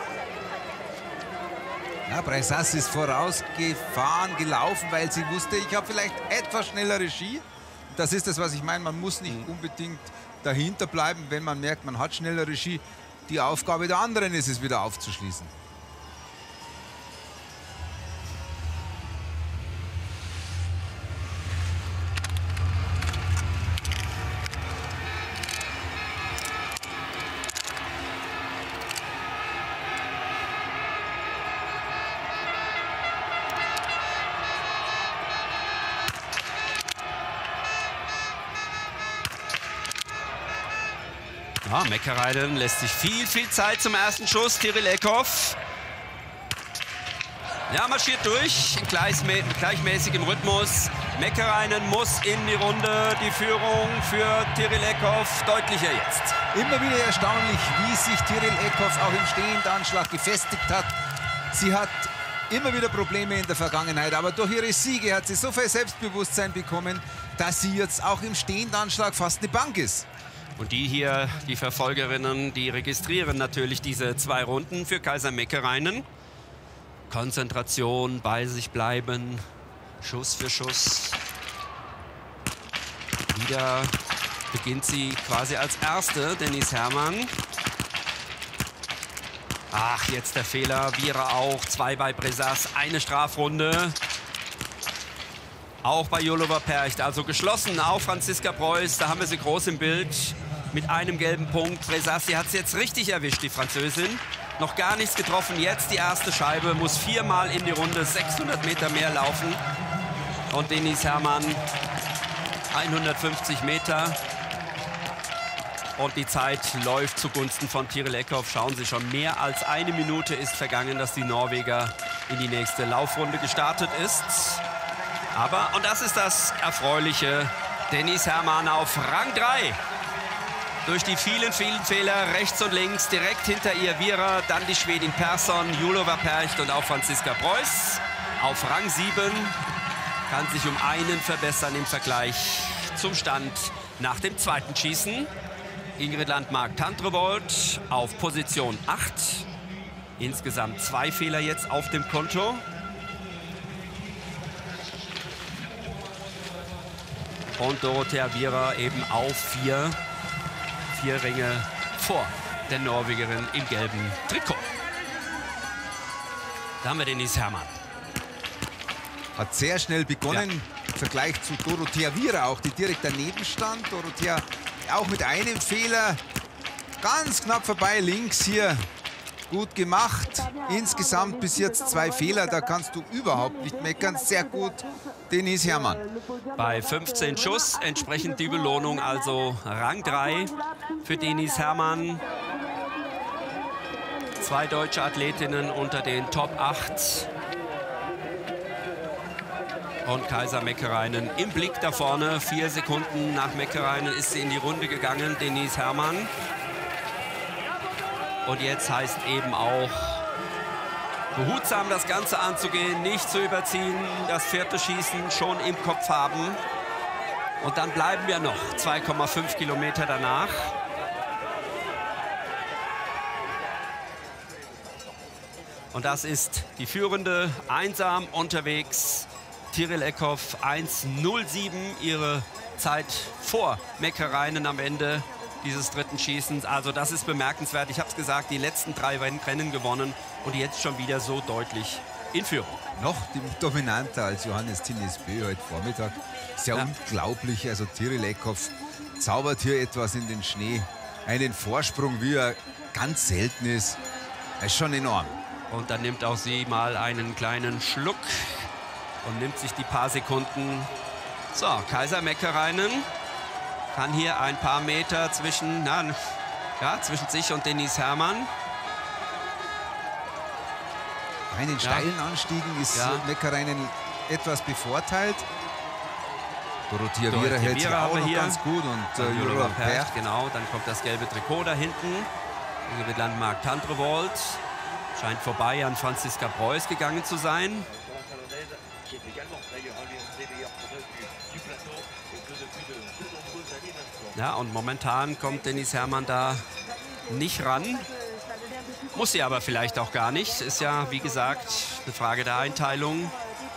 Ja, Brejsas ist vorausgefahren, gelaufen, weil sie wusste, ich habe vielleicht etwas schnellere Ski. Das ist das, was ich meine. Man muss nicht unbedingt dahinter bleiben, wenn man merkt, man hat schnellere Ski. Die Aufgabe der anderen ist es, wieder aufzuschließen.
Ja, Mäkäräinen lässt sich viel Zeit zum ersten Schuss. Tiril Eckhoff. Ja, marschiert durch in gleichmäßigem Rhythmus. Mäkäräinen muss in die Runde. Die Führung für Tiril Eckhoff deutlicher jetzt.
Immer wieder erstaunlich, wie sich Tiril Eckhoff auch im Stehendanschlag gefestigt hat. Sie hat immer wieder Probleme in der Vergangenheit, aber durch ihre Siege hat sie so viel Selbstbewusstsein bekommen, dass sie jetzt auch im Stehendanschlag fast eine Bank ist.
Und die hier, die Verfolgerinnen, die registrieren natürlich diese 2 Runden für Kaisa Mäkäräinen. Konzentration, bei sich bleiben, Schuss für Schuss. Wieder beginnt sie quasi als Erste, Denise Herrmann. Ach, jetzt der Fehler, Vira auch, 2 bei Brejsas, eine Strafrunde. Auch bei Jolova Percht, also geschlossen, auch Franziska Preuß, da haben wir sie groß im Bild mit einem gelben Punkt. Brejsas, sie hat es jetzt richtig erwischt, die Französin. Noch gar nichts getroffen, jetzt die erste Scheibe, muss 4-mal in die Runde, 600 Meter mehr laufen. Und Denise Herrmann, 150 Meter. Und die Zeit läuft zugunsten von Tiril Eckhoff. Schauen Sie schon, mehr als 1 Minute ist vergangen, dass die Norweger in die nächste Laufrunde gestartet ist. Aber, und das ist das Erfreuliche, Denise Herrmann auf Rang 3. Durch die vielen Fehler rechts und links, direkt hinter ihr Vira, dann die Schwedin Persson, Jolova Percht und auch Franziska Preuß. Auf Rang 7 kann sich um einen verbessern im Vergleich zum Stand nach dem zweiten Schießen. Ingrid Landmark-Tantrevold auf Position 8. Insgesamt 2 Fehler jetzt auf dem Konto. Und Dorothea Vira eben auf 4 Ränge vor der Norwegerin im gelben Trikot. Da haben wir Denise Herrmann.
Hat sehr schnell begonnen, im Vergleich zu Dorothea Vira, auch die direkt daneben stand. Dorothea auch mit einem Fehler ganz knapp vorbei, links hier. Gut gemacht. Insgesamt bis jetzt 2 Fehler, da kannst du überhaupt nicht meckern. Sehr gut, Denise Herrmann.
Bei 15 Schuss entsprechend die Belohnung, also Rang 3 für Denise Herrmann. 2 deutsche Athletinnen unter den Top 8. Und Kaisa Mäkäräinen im Blick da vorne. 4 Sekunden nach Mäkäräinen ist sie in die Runde gegangen, Denise Herrmann. Und jetzt heißt eben auch, behutsam das Ganze anzugehen, nicht zu überziehen, das 4. Schießen schon im Kopf haben. Und dann bleiben wir noch 2,5 Kilometer danach. Und das ist die Führende, einsam unterwegs. Tiril Eckhoff 1:07, ihre Zeit vor Meckerainen am Ende dieses dritten Schießens. Also das ist bemerkenswert. Ich habe es gesagt, die letzten 3 Rennen gewonnen und jetzt schon wieder so deutlich in Führung.
Noch dominanter als Johannes Tinnesbö heute Vormittag. Ist ja unglaublich. Also Tyrrell Eckhoff zaubert hier etwas in den Schnee. Einen Vorsprung, wie er ganz selten ist. Das ist schon enorm.
Und dann nimmt auch sie mal einen kleinen Schluck und nimmt sich die paar Sekunden. So, Kaisa Meckerainen kann hier ein paar Meter zwischen sich und Denise Herrmann.
Bei den steilen Anstiegen ist Meckerainen etwas bevorteilt. Dorothea Viera hält sich auch noch ganz gut. Und
Jolova Percht, genau. Dann kommt das gelbe Trikot da hinten. Mit Landmark Tantrevold. Scheint vorbei an Franziska Preuß gegangen zu sein. Ja, und momentan kommt Denise Herrmann da nicht ran. Muss sie aber vielleicht auch gar nicht. Ist ja, wie gesagt, eine Frage der Einteilung.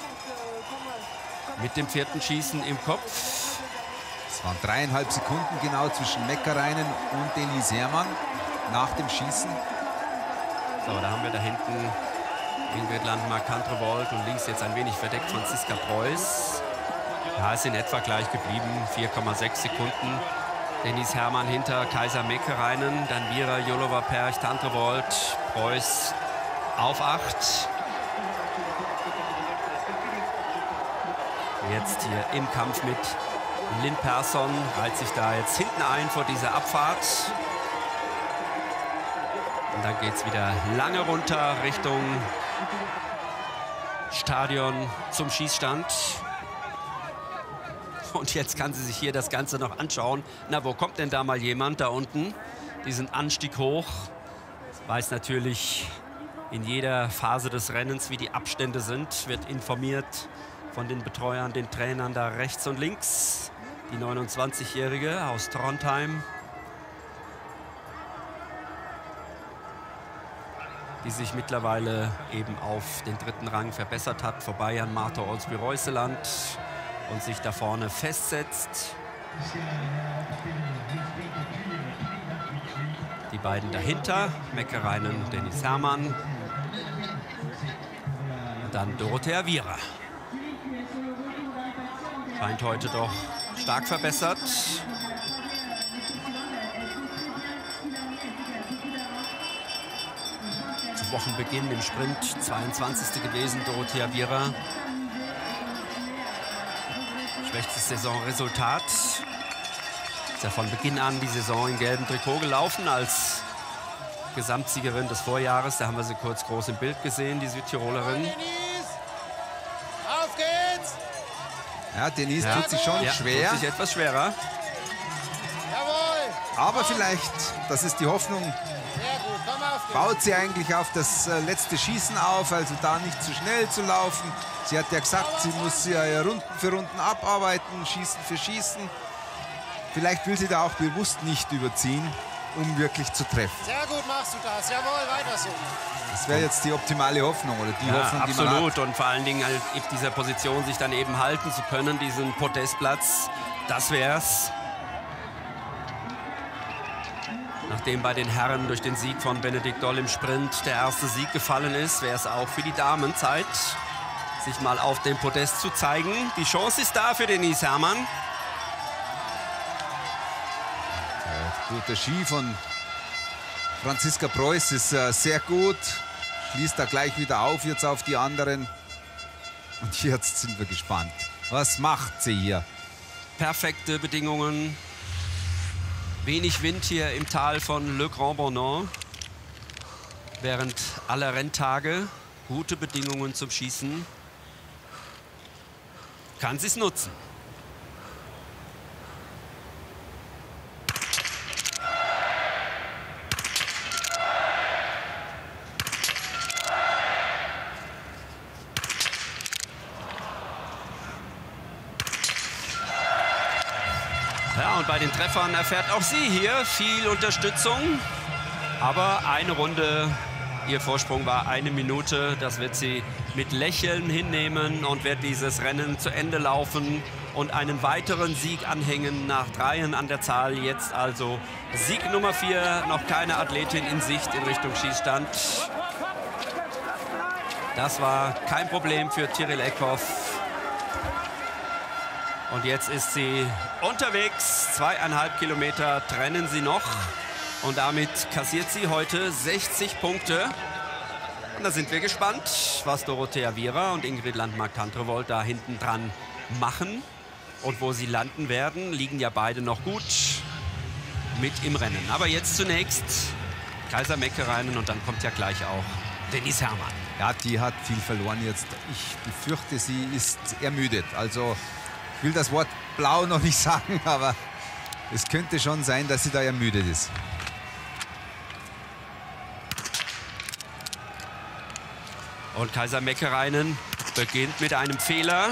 Mit dem 4. Schießen im Kopf.
Es waren 3,5 Sekunden genau zwischen Meckerainen und Denise Herrmann nach dem Schießen.
So, da haben wir da hinten Ingrid Landmark-Tantrevold und links jetzt ein wenig verdeckt Franziska Preuß. Ja, ist in etwa gleich geblieben, 4,6 Sekunden. Denise Herrmann hinter Kaisa Meckerainen, dann Viera, Jolova Percht, Tantrevold, Preuß auf 8. Jetzt hier im Kampf mit Lynn Persson, reiht sich da jetzt hinten ein vor dieser Abfahrt. Und dann geht es wieder lange runter Richtung Stadion zum Schießstand. Und jetzt kann sie sich hier das Ganze noch anschauen. Na, wo kommt denn da mal jemand da unten? Diesen Anstieg hoch. Weiß natürlich in jeder Phase des Rennens, wie die Abstände sind. Wird informiert von den Betreuern, den Trainern da rechts und links. Die 29-Jährige aus Trondheim. Die sich mittlerweile eben auf den 3. Rang verbessert hat. Vorbei an Martha Olsby-Reuseland. Und sich da vorne festsetzt. Die beiden dahinter, Meckerainen und Denise Herrmann. Und dann Dorothea Viera. Scheint heute doch stark verbessert. Zu Wochenbeginn im Sprint 22. gewesen, Dorothea Viera. Schwächstes Saisonresultat. Ist ja von Beginn an die Saison in gelbem Trikot gelaufen als Gesamtsiegerin des Vorjahres. Da haben wir sie kurz groß im Bild gesehen, die Südtirolerin.
Auf geht's!
Ja, Denise tut sich schon schwer.
Tut sich etwas schwerer.
Jawohl!
Aber vielleicht, das ist die Hoffnung,
Sehr gut, komm auf geht's!
baut sie eigentlich auf das letzte Schießen auf, also da nicht zu schnell zu laufen. Sie hat ja gesagt, sie muss ja Runden für Runden abarbeiten, Schießen für Schießen. Vielleicht will sie da auch bewusst nicht überziehen, um wirklich zu treffen.
Sehr gut machst du das, jawohl, weiter so.
Das wäre jetzt die optimale Hoffnung oder die Hoffnung, die man hat.
Absolut. Und vor allen Dingen halt in dieser Position sich dann eben halten zu können, diesen Podestplatz, das wär's. Nachdem bei den Herren durch den Sieg von Benedikt Doll im Sprint der erste Sieg gefallen ist, wäre es auch für die Damen Zeit, sich mal auf dem Podest zu zeigen. Die Chance ist da für Denise Herrmann.
Der Ski von Franziska Preuß ist sehr gut. Schließt da gleich wieder auf jetzt auf die anderen. Und jetzt sind wir gespannt. Was macht sie hier?
Perfekte Bedingungen. Wenig Wind hier im Tal von Le Grand Bornand. Während aller Renntage. Gute Bedingungen zum Schießen. Kann sie es nutzen. Ja, und bei den Treffern erfährt auch sie hier viel Unterstützung. Aber eine Runde, ihr Vorsprung war 1 Minute. Das wird sie mit Lächeln hinnehmen und wird dieses Rennen zu Ende laufen und einen weiteren Sieg anhängen nach 3 an der Zahl. Jetzt also Sieg Nummer 4, noch keine Athletin in Sicht in Richtung Schießstand. Das war kein Problem für Tiril Eckhoff. Und jetzt ist sie unterwegs. 2,5 Kilometer trennen sie noch. Und damit kassiert sie heute 60 Punkte. Und da sind wir gespannt, was Dorothea Viera und Ingrid Landmark-Tantrevold da hinten dran machen. Und wo sie landen werden, liegen ja beide noch gut mit im Rennen. Aber jetzt zunächst Kaisa Mäkäräinen und dann kommt ja gleich auch Denise Herrmann.
Ja, die hat viel verloren jetzt. Ich befürchte, sie ist ermüdet. Also ich will das Wort blau noch nicht sagen, aber es könnte schon sein, dass sie da ermüdet ist.
Und Kaisa Mäkäräinen beginnt mit einem Fehler.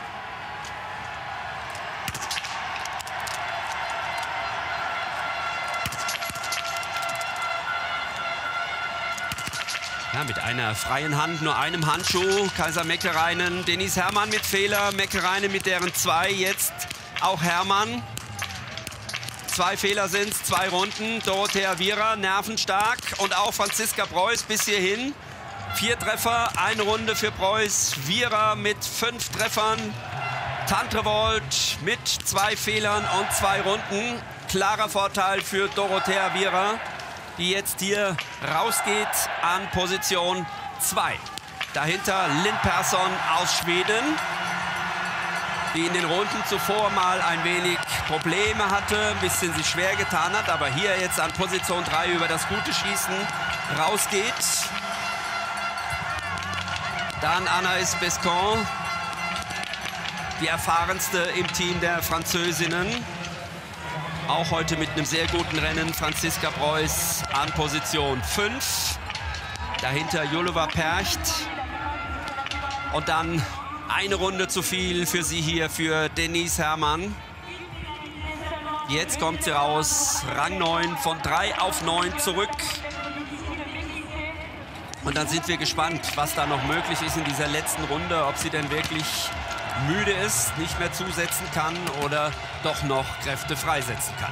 Ja, mit einer freien Hand, nur einem Handschuh. Kaisa Mäkäräinen, Denise Herrmann mit Fehler. Mäkäräinen mit deren 2, jetzt auch Herrmann. 2 Fehler sind es, 2 Runden. Dorothea Viera, nervenstark. Und auch Franziska Preuß bis hierhin. 4 Treffer, 1 Runde für Preuß. Viera mit 5 Treffern. Tantrevold mit 2 Fehlern und 2 Runden. Klarer Vorteil für Dorothea Viera, die jetzt hier rausgeht an Position 2. Dahinter Linn Persson aus Schweden, die in den Runden zuvor mal ein wenig Probleme hatte, ein bisschen sich schwer getan hat, aber hier jetzt an Position 3 über das gute Schießen rausgeht. Dann Anaïs Bescon, die erfahrenste im Team der Französinnen. Auch heute mit einem sehr guten Rennen. Franziska Preuß an Position 5. Dahinter Jolova Percht. Und dann eine Runde zu viel für sie hier, für Denise Herrmann. Jetzt kommt sie raus. Rang 9, von 3 auf 9 zurück. Und dann sind wir gespannt, was da noch möglich ist in dieser letzten Runde. Ob sie denn wirklich müde ist, nicht mehr zusetzen kann oder doch noch Kräfte freisetzen kann.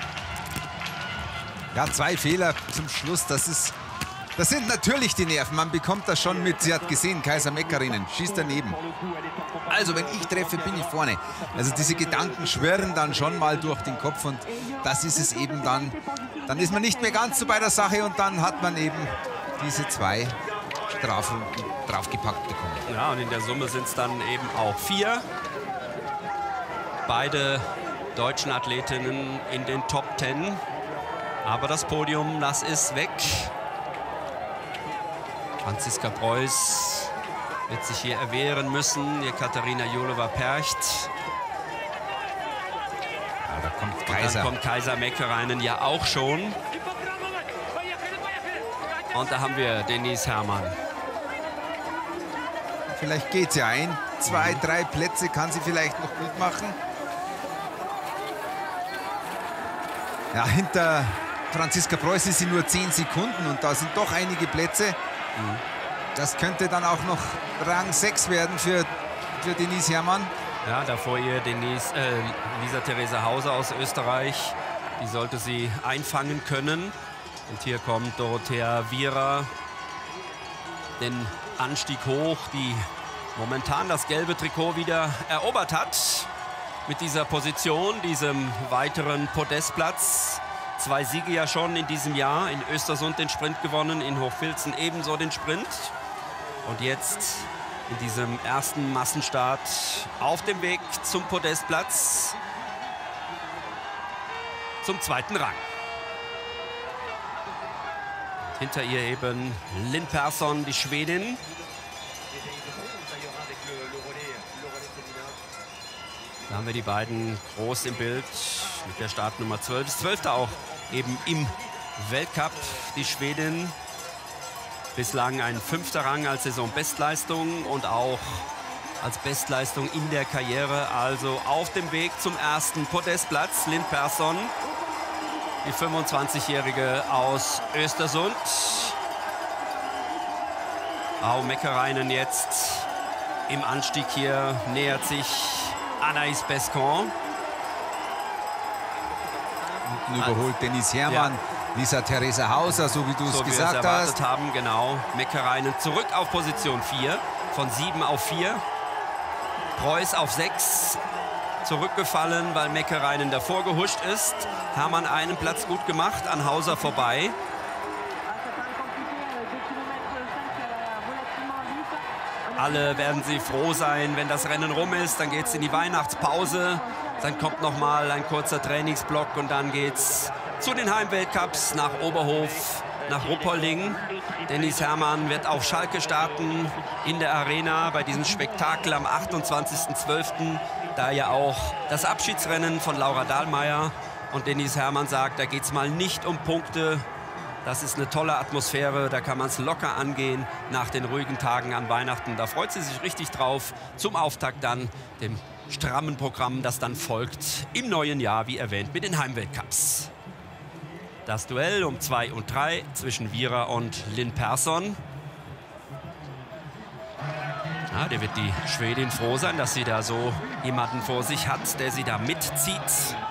Ja, 2 Fehler zum Schluss, das sind natürlich die Nerven. Man bekommt das schon mit. Sie hat gesehen, Kaisa Mäkäräinen schießt daneben. Also, wenn ich treffe, bin ich vorne. Also diese Gedanken schwirren dann schon mal durch den Kopf und das ist es eben dann. Dann ist man nicht mehr ganz so bei der Sache und dann hat man eben diese 2 Strafrunden draufgepackt bekommen.
Ja, und in der Summe sind es dann eben auch 4. Beide deutschen Athletinnen in den Top 10. Aber das Podium, das ist weg. Franziska Preuß wird sich hier erwehren müssen. Hier Katharina Jolova Percht.
Ja, da kommt
Kaisa. Und dann kommt Kaisa Mäkäräinen ja auch schon. Und da haben wir Denise Herrmann.
Vielleicht geht sie ein. 2, 3 Plätze kann sie vielleicht noch gut machen. Ja, hinter Franziska Preuß ist sie nur 10 Sekunden und da sind doch einige Plätze. Das könnte dann auch noch Rang 6 werden für Denise Herrmann.
Ja, davor ihr Lisa Theresa Hauser aus Österreich. Die sollte sie einfangen können. Und hier kommt Dorothea Viera den Anstieg hoch, die momentan das gelbe Trikot wieder erobert hat. Mit dieser Position, diesem weiteren Podestplatz. 2 Siege ja schon in diesem Jahr. In Östersund den Sprint gewonnen, in Hochfilzen ebenso den Sprint. Und jetzt in diesem ersten Massenstart auf dem Weg zum Podestplatz. Zum 2. Rang. Hinter ihr eben Linn Persson, die Schwedin. Da haben wir die beiden groß im Bild mit der Startnummer 12. Das 12. auch eben im Weltcup, die Schwedin. Bislang ein 5. Rang als Saisonbestleistung und auch als Bestleistung in der Karriere. Also auf dem Weg zum ersten Podestplatz. Linn Persson, die 25-Jährige aus Östersund. Mäkäräinen jetzt im Anstieg hier, nähert sich Anaïs Bescon.
Unten überholt Denise Herrmann, Lisa Theresa Hauser, so wie du es gesagt hast.
Erwartet haben, genau. Mäkkereinen zurück auf Position 4, von 7 auf 4. Preuß auf 6, zurückgefallen, weil Mäkkereinen davor gehuscht ist. Herrmann einen Platz gut gemacht, an Hauser vorbei. Alle werden sie froh sein, wenn das Rennen rum ist. Dann geht es in die Weihnachtspause. Dann kommt noch mal ein kurzer Trainingsblock und dann geht's zu den Heimweltcups nach Oberhof, nach Ruppolding. Denise Herrmann wird auf Schalke starten in der Arena bei diesem Spektakel am 28.12. Da ja auch das Abschiedsrennen von Laura Dahlmeier. Und Denise Herrmann sagt, da geht es mal nicht um Punkte. Das ist eine tolle Atmosphäre, da kann man es locker angehen nach den ruhigen Tagen an Weihnachten. Da freut sie sich richtig drauf. Zum Auftakt dann dem strammen Programm, das dann folgt im neuen Jahr, wie erwähnt, mit den Heimweltcups. Das Duell um 2 und 3 zwischen Wierer und Lynn Persson. Ja, der wird die Schwedin froh sein, dass sie da so jemanden vor sich hat, der sie da mitzieht.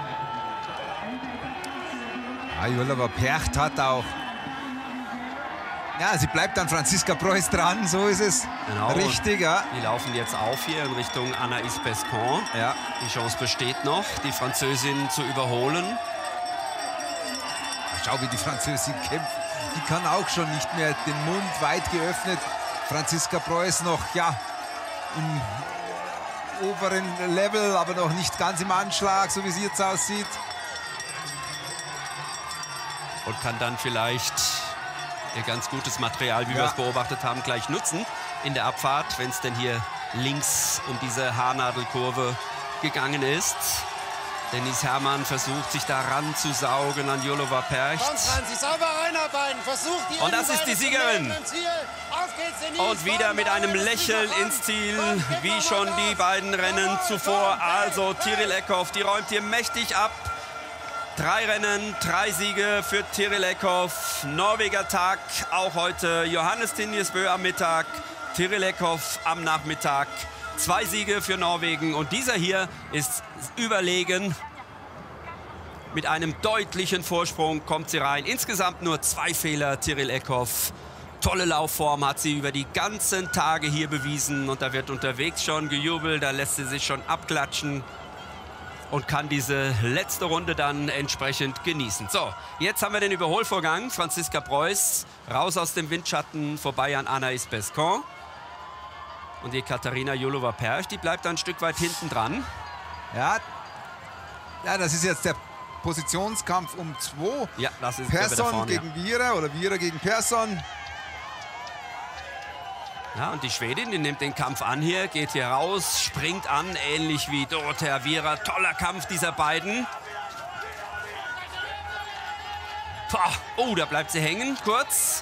Ja, Jolova Percht hat auch. Ja, sie bleibt an Franziska Preuß dran, so ist es.
Genau.
Richtig, ja.
Die laufen jetzt auf hier in Richtung Anaïs Bescon.
Ja.
Die Chance besteht noch, die Französin zu überholen.
Schau, wie die Französin kämpft. Die kann auch schon nicht mehr, den Mund weit geöffnet. Franziska Preuß noch, ja, im oberen Level, aber noch nicht ganz im Anschlag, so wie sie jetzt aussieht.
Und kann dann vielleicht ihr ganz gutes Material, wie wir es beobachtet haben, gleich nutzen in der Abfahrt, wenn es denn hier links um diese Haarnadelkurve gegangen ist. Denise Herrmann versucht, sich da ranzusaugen an Jolova Percht.
Komm, Franzi, sauber reinarbeiten. Versuch die
Und das ist die Siegerin.
Auf geht's, Denise.
Und wieder mit einem Lächeln ins Ziel, wie schon die beiden Rennen zuvor. Also Tiril Eckhoff, die räumt hier mächtig ab. 3 Rennen, 3 Siege für Tiril Eckhoff. Norweger Tag, auch heute Johannes Tinjesbø am Mittag, Tiril Eckhoff am Nachmittag. 2 Siege für Norwegen und dieser hier ist überlegen. Mit einem deutlichen Vorsprung kommt sie rein. Insgesamt nur 2 Fehler, Tiril Eckhoff. Tolle Laufform hat sie über die ganzen Tage hier bewiesen und da wird unterwegs schon gejubelt, da lässt sie sich schon abklatschen. Und kann diese letzte Runde dann entsprechend genießen. So, jetzt haben wir den Überholvorgang. Franziska Preuß raus aus dem Windschatten, vorbei an Anaïs Bescon. Und die Katharina Jolova Percht, die bleibt ein Stück weit hinten dran.
Ja, das ist jetzt der Positionskampf um 2.
Ja, das ist
Persson gegen Wierer oder Wierer gegen Persson.
Ja, und die Schwedin, die nimmt den Kampf an hier, geht hier raus, springt an, ähnlich wie Dorothea Viera. Toller Kampf dieser beiden. Oh, da bleibt sie hängen, kurz.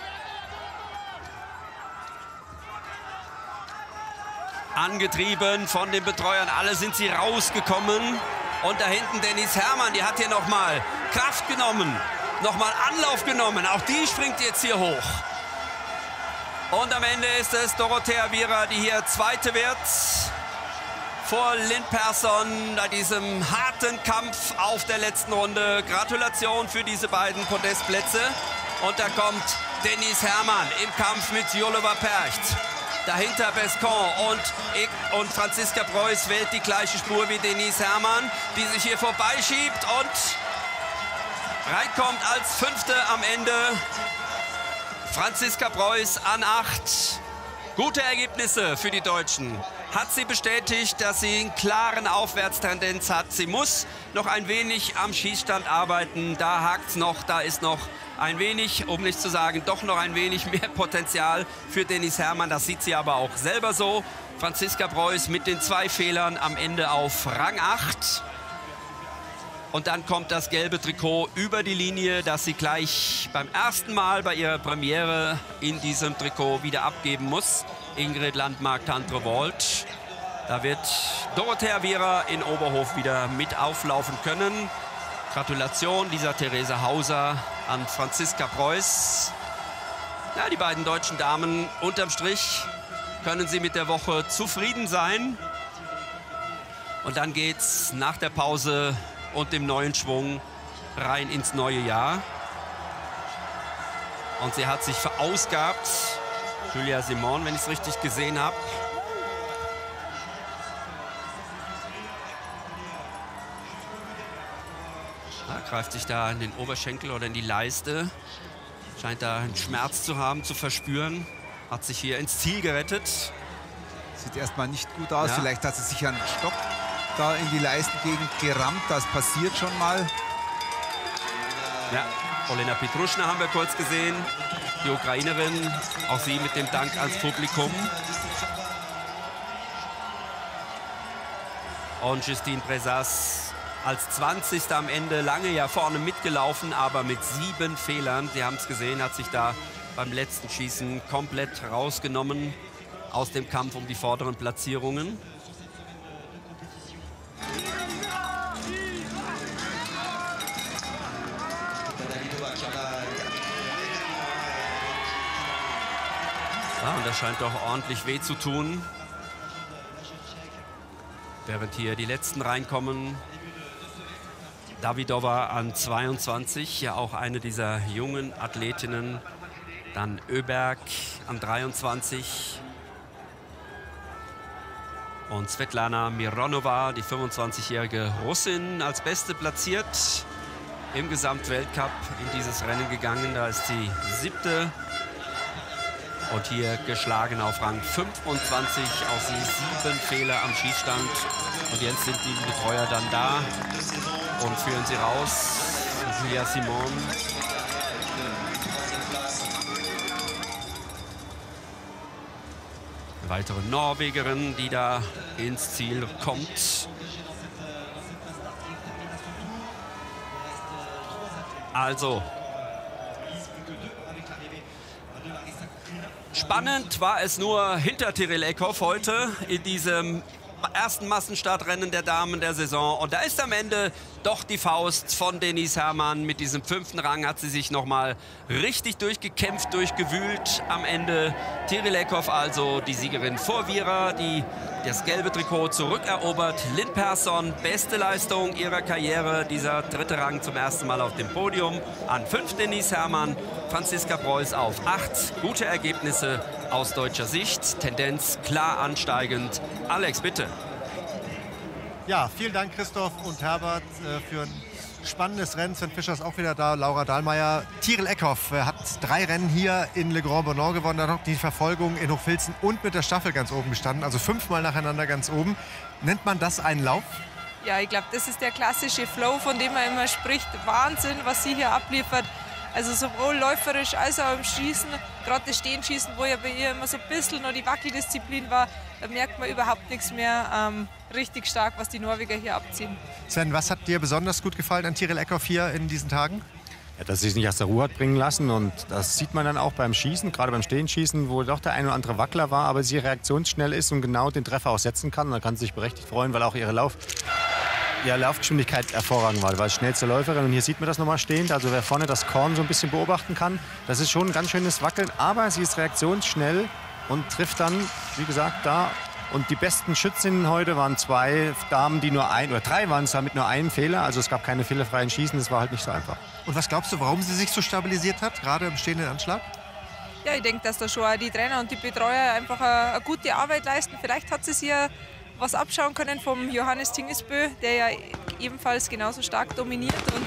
Angetrieben von den Betreuern, alle sind sie rausgekommen. Und da hinten Denise Herrmann, die hat hier nochmal Kraft genommen, nochmal Anlauf genommen. Auch die springt jetzt hier hoch. Und am Ende ist es Dorothea Viera, die hier Zweite wird. Vor Lynn Persson bei diesem harten Kampf auf der letzten Runde. Gratulation für diese beiden Podestplätze. Und da kommt Denise Herrmann im Kampf mit Jolova Percht. Dahinter Bescon und Franziska Preuß wählt die gleiche Spur wie Denise Herrmann, die sich hier vorbeischiebt und reinkommt als Fünfte am Ende. Franziska Preuß an 8. Gute Ergebnisse für die Deutschen. Hat sie bestätigt, dass sie einen klaren Aufwärtstendenz hat. Sie muss noch ein wenig am Schießstand arbeiten. Da hakt es noch, da ist noch ein wenig, um nicht zu sagen, doch noch ein wenig mehr Potenzial für Denise Herrmann. Das sieht sie aber auch selber so. Franziska Preuß mit den 2 Fehlern am Ende auf Rang 8. Und dann kommt das gelbe Trikot über die Linie, das sie gleich beim ersten Mal bei ihrer Premiere in diesem Trikot wieder abgeben muss. Ingrid Landmark-Tantrevold. Da wird Dorothea Viera in Oberhof wieder mit auflaufen können. Gratulation Lisa Theresa Hauser an Franziska Preuß. Ja, die beiden deutschen Damen unterm Strich können sie mit der Woche zufrieden sein. Und dann geht's nach der Pause und dem neuen Schwung rein ins neue Jahr. Und sie hat sich verausgabt, Julia Simon, wenn ich es richtig gesehen habe. Greift sich da in den Oberschenkel oder in die Leiste. Scheint da einen Schmerz zu haben, zu verspüren. Hat sich hier ins Ziel gerettet.
Sieht erstmal nicht gut aus.
Ja.
Vielleicht hat sie sich einen Stock da in die Leistengegend gerammt. Das passiert schon mal.
Ja, Olena Petruschna haben wir kurz gesehen. Die Ukrainerin, auch sie mit dem Dank ans Publikum. Und Justine Brezas als 20. am Ende, lange ja vorne mitgelaufen, aber mit 7 Fehlern. Sie haben es gesehen, hat sich da beim letzten Schießen komplett rausgenommen aus dem Kampf um die vorderen Platzierungen. Ja, und das scheint doch ordentlich weh zu tun. Während hier die letzten reinkommen. Davidova an 22, ja auch eine dieser jungen Athletinnen. Dann Öberg an 23. Und Svetlana Mironova, die 25-jährige Russin, als Beste platziert im Gesamtweltcup in dieses Rennen gegangen. Da ist sie 7. Und hier geschlagen auf Rang 25. Auch sie 7 Fehler am Schießstand. Und jetzt sind die Betreuer dann da und führen sie raus. Julia Simon. Eine weitere Norwegerin, die da ins Ziel kommt. Also, spannend war es nur hinter Tiril Eckhoff heute in diesem ersten Massenstartrennen der Damen der Saison. Und da ist am Ende doch die Faust von Denise Herrmann. Mit diesem 5. Rang hat sie sich nochmal richtig durchgekämpft, durchgewühlt. Am Ende Tiril Eckhoff, also die Siegerin vor Vira, die das gelbe Trikot zurückerobert. Lynn Persson, beste Leistung ihrer Karriere. Dieser 3. Rang zum ersten Mal auf dem Podium. An 5 Denise Herrmann, Franziska Preuß auf 8. Gute Ergebnisse aus deutscher Sicht. Tendenz klar ansteigend. Alex, bitte.
Ja, vielen Dank Christoph und Herbert für ein spannendes Rennen. Sven Fischer ist auch wieder da, Laura Dahlmeier. Tiril Eckhoff hat 3 Rennen hier in Le Grand Bonnant gewonnen, dann noch die Verfolgung in Hochfilzen und mit der Staffel ganz oben gestanden, also 5-mal nacheinander ganz oben. Nennt man das einen Lauf?
Ja, ich glaube, das ist der klassische Flow, von dem man immer spricht. Wahnsinn, was sie hier abliefert. Also sowohl läuferisch als auch im Schießen, gerade das Stehenschießen, wo ja bei ihr immer so ein bisschen noch die Wackeldisziplin war, da merkt man überhaupt nichts mehr. Richtig stark, was die Norweger hier abziehen.
Sven, was hat dir besonders gut gefallen an Tiril Eckhoff hier in diesen Tagen?
Ja, dass sie sich nicht aus der Ruhe hat bringen lassen, und das sieht man dann auch beim Schießen, gerade beim Stehenschießen, wo doch der ein oder andere Wackler war, aber sie reaktionsschnell ist und genau den Treffer auch setzen kann. Und da kann sie sich berechtigt freuen, weil auch ihre Laufgeschwindigkeit hervorragend war, weil schnellste Läuferin. Und hier sieht man das nochmal stehend, also wer vorne das Korn so ein bisschen beobachten kann, das ist schon ein ganz schönes Wackeln, aber sie ist reaktionsschnell und trifft dann, wie gesagt, da. Und die besten Schützinnen heute waren 2 Damen, die nur 3 waren es mit nur einem Fehler, also es gab keine fehlerfreien Schießen, das war halt nicht so einfach.
Und was glaubst du, warum sie sich so stabilisiert hat, gerade im stehenden Anschlag?
Ja, ich denke, dass da schon die Trainer und die Betreuer einfach eine gute Arbeit leisten. Vielleicht hat sie sich ja was abschauen können vom Johannes Tingesbö, der ja ebenfalls genauso stark dominiert. Und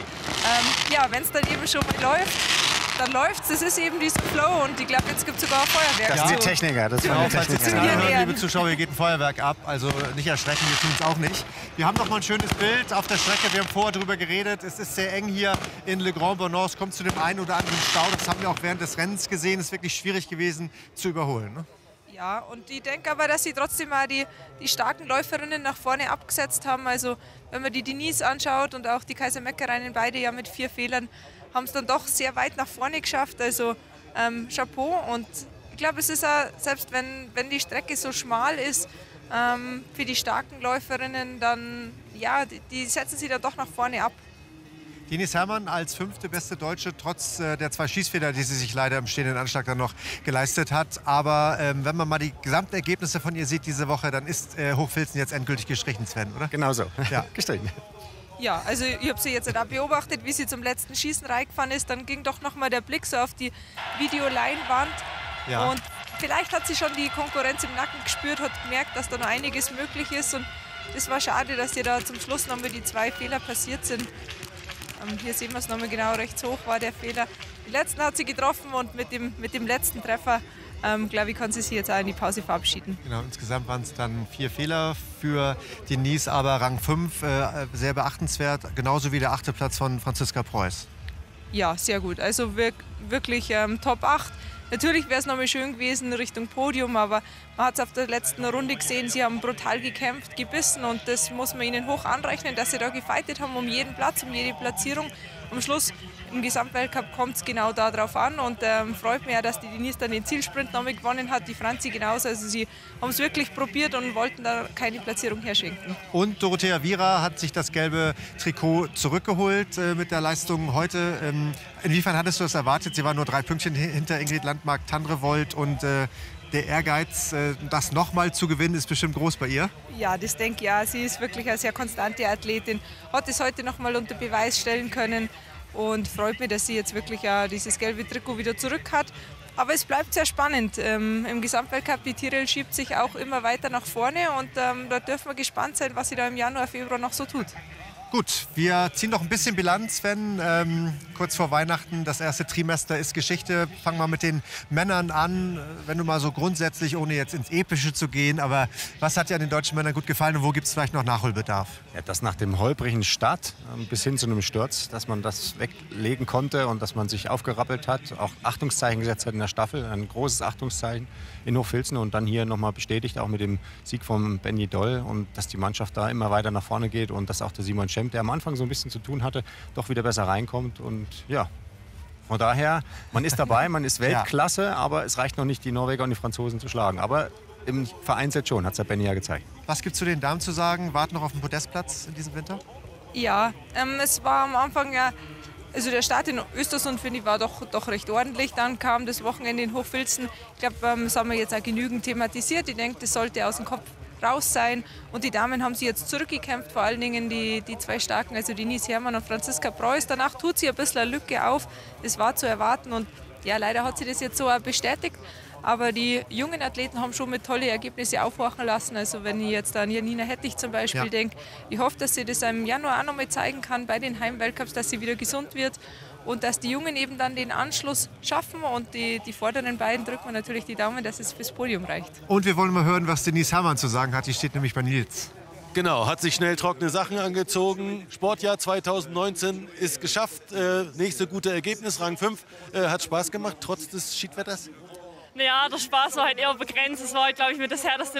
ja, wenn es dann eben schon mal läuft, dann läuft's. Das ist eben dieser Flow, und ich glaube, jetzt gibt es sogar ein Feuerwerk.
Das sind die Techniker, das waren die Techniker.
Liebe Zuschauer, hier geht ein Feuerwerk ab, also nicht erschrecken, wir tun es auch nicht. Wir haben noch mal ein schönes Bild auf der Strecke, wir haben vorher darüber geredet, es ist sehr eng hier in Le Grand Bonnant, es kommt zu dem einen oder anderen Stau, das haben wir auch während des Rennens gesehen, es ist wirklich schwierig gewesen zu überholen. Ne?
Ja, und ich denke aber, dass sie trotzdem mal die starken Läuferinnen nach vorne abgesetzt haben. Also wenn man die Denise anschaut und auch die Kaiser Meckereien, beide ja mit 4 Fehlern, haben es dann doch sehr weit nach vorne geschafft. Also Chapeau. Und ich glaube, es ist auch, selbst wenn die Strecke so schmal ist, für die starken Läuferinnen, dann ja, die setzen sie dann doch nach vorne ab.
Denise Herrmann als 5. beste Deutsche, trotz der 2 Schießfehler, die sie sich leider im stehenden Anschlag dann noch geleistet hat. Aber wenn man mal die gesamten Ergebnisse von ihr sieht diese Woche, dann ist Hochfilzen jetzt endgültig gestrichen, Sven, oder?
Genau so,
ja.
Gestrichen.
Ja, also ich habe sie jetzt auch beobachtet, wie sie zum letzten Schießen reingefahren ist. Dann ging doch noch mal der Blick so auf die Videoleinwand.
Ja.
Und vielleicht hat sie schon die Konkurrenz im Nacken gespürt, hat gemerkt, dass da noch einiges möglich ist. Und das war schade, dass ihr da zum Schluss noch mal die 2 Fehler passiert sind. Hier sehen wir es noch mal genau, rechts hoch war der Fehler. Die letzten hat sie getroffen und mit dem letzten Treffer, glaube ich, kann sie sich jetzt auch in die Pause verabschieden.
Genau, insgesamt waren es dann 4 Fehler für Denise, aber Rang 5 sehr beachtenswert, genauso wie der 8. Platz von Franziska Preuß.
Ja, sehr gut. Also wirklich Top 8. Natürlich wäre es noch mal schön gewesen Richtung Podium, aber man hat es auf der letzten Runde gesehen, sie haben brutal gekämpft, gebissen und das muss man ihnen hoch anrechnen, dass sie da gefightet haben um jeden Platz, um jede Platzierung. Am Schluss im Gesamtweltcup kommt es genau darauf an und freut mich ja, dass die Denise dann den Zielsprint nochmal gewonnen hat, die Franzi genauso. Also sie haben es wirklich probiert und wollten da keine Platzierung herschenken.
Und Dorothea Viera hat sich das gelbe Trikot zurückgeholt mit der Leistung heute. Inwiefern hattest du das erwartet? Sie war nur 3 Pünktchen hinter Ingrid Landmark-Tandrevold und der Ehrgeiz, das nochmal zu gewinnen, ist bestimmt groß bei ihr.
Ja, das denke ich ja. Sie ist wirklich eine sehr konstante Athletin. Hat es heute nochmal unter Beweis stellen können und freut mich, dass sie jetzt wirklich dieses gelbe Trikot wieder zurück hat. Aber es bleibt sehr spannend. Im Gesamtweltcup, die Tirrell schiebt sich auch immer weiter nach vorne und da dürfen wir gespannt sein, was sie da im Januar, Februar noch so tut.
Gut, wir ziehen noch ein bisschen Bilanz, Sven. Kurz vor Weihnachten, das erste Trimester ist Geschichte. Fangen wir mit den Männern an, wenn du mal so grundsätzlich, ohne jetzt ins Epische zu gehen, aber was hat dir an den deutschen Männern gut gefallen und wo gibt es vielleicht noch Nachholbedarf?
Ja, das nach dem holprigen Start bis hin zu einem Sturz, dass man das weglegen konnte und dass man sich aufgerappelt hat, auch Achtungszeichen gesetzt hat in der Staffel, ein großes Achtungszeichen in Hochfilzen und dann hier nochmal bestätigt, auch mit dem Sieg von Benny Doll und dass die Mannschaft da immer weiter nach vorne geht und dass auch der Simon Schemp, der am Anfang so ein bisschen zu tun hatte, doch wieder besser reinkommt und ja, von daher, man ist dabei, man ist Weltklasse, aber es reicht noch nicht, die Norweger und die Franzosen zu schlagen, aber im Vereinzelt schon, hat es der Benny ja gezeigt.
Was gibt es zu den Damen zu sagen? Warten noch auf den Podestplatz in diesem Winter?
Ja, es war am Anfang also der Start in Östersund, finde ich, war doch recht ordentlich. Dann kam das Wochenende in Hochfilzen. Ich glaube, das haben wir jetzt auch genügend thematisiert. Ich denke, das sollte aus dem Kopf raus sein. Und die Damen haben sich jetzt zurückgekämpft, vor allen Dingen die 2 Starken, also Denise Herrmann und Franziska Preuß. Danach tut sie ein bisschen eine Lücke auf. Das war zu erwarten und ja, leider hat sie das jetzt so auch bestätigt. Aber die jungen Athleten haben schon mit tolle Ergebnisse aufwachen lassen. Also wenn ich jetzt an Janina Hettich zum Beispiel denke, ich hoffe, dass sie das im Januar auch noch mal zeigen kann bei den Heimweltcups, dass sie wieder gesund wird und dass die Jungen eben dann den Anschluss schaffen. Und die vorderen beiden drücken wir natürlich die Daumen, dass es fürs Podium reicht.
Und wir wollen mal hören, was Denise Herrmann zu sagen hat. Die steht nämlich bei Nils.
Genau, hat sich schnell trockene Sachen angezogen. Sportjahr 2019 ist geschafft. Nächste gute Ergebnis, Rang 5. Hat Spaß gemacht, trotz des Schiedwetters?
Ja, der Spaß war halt eher begrenzt. Es war, glaube ich, mit das härteste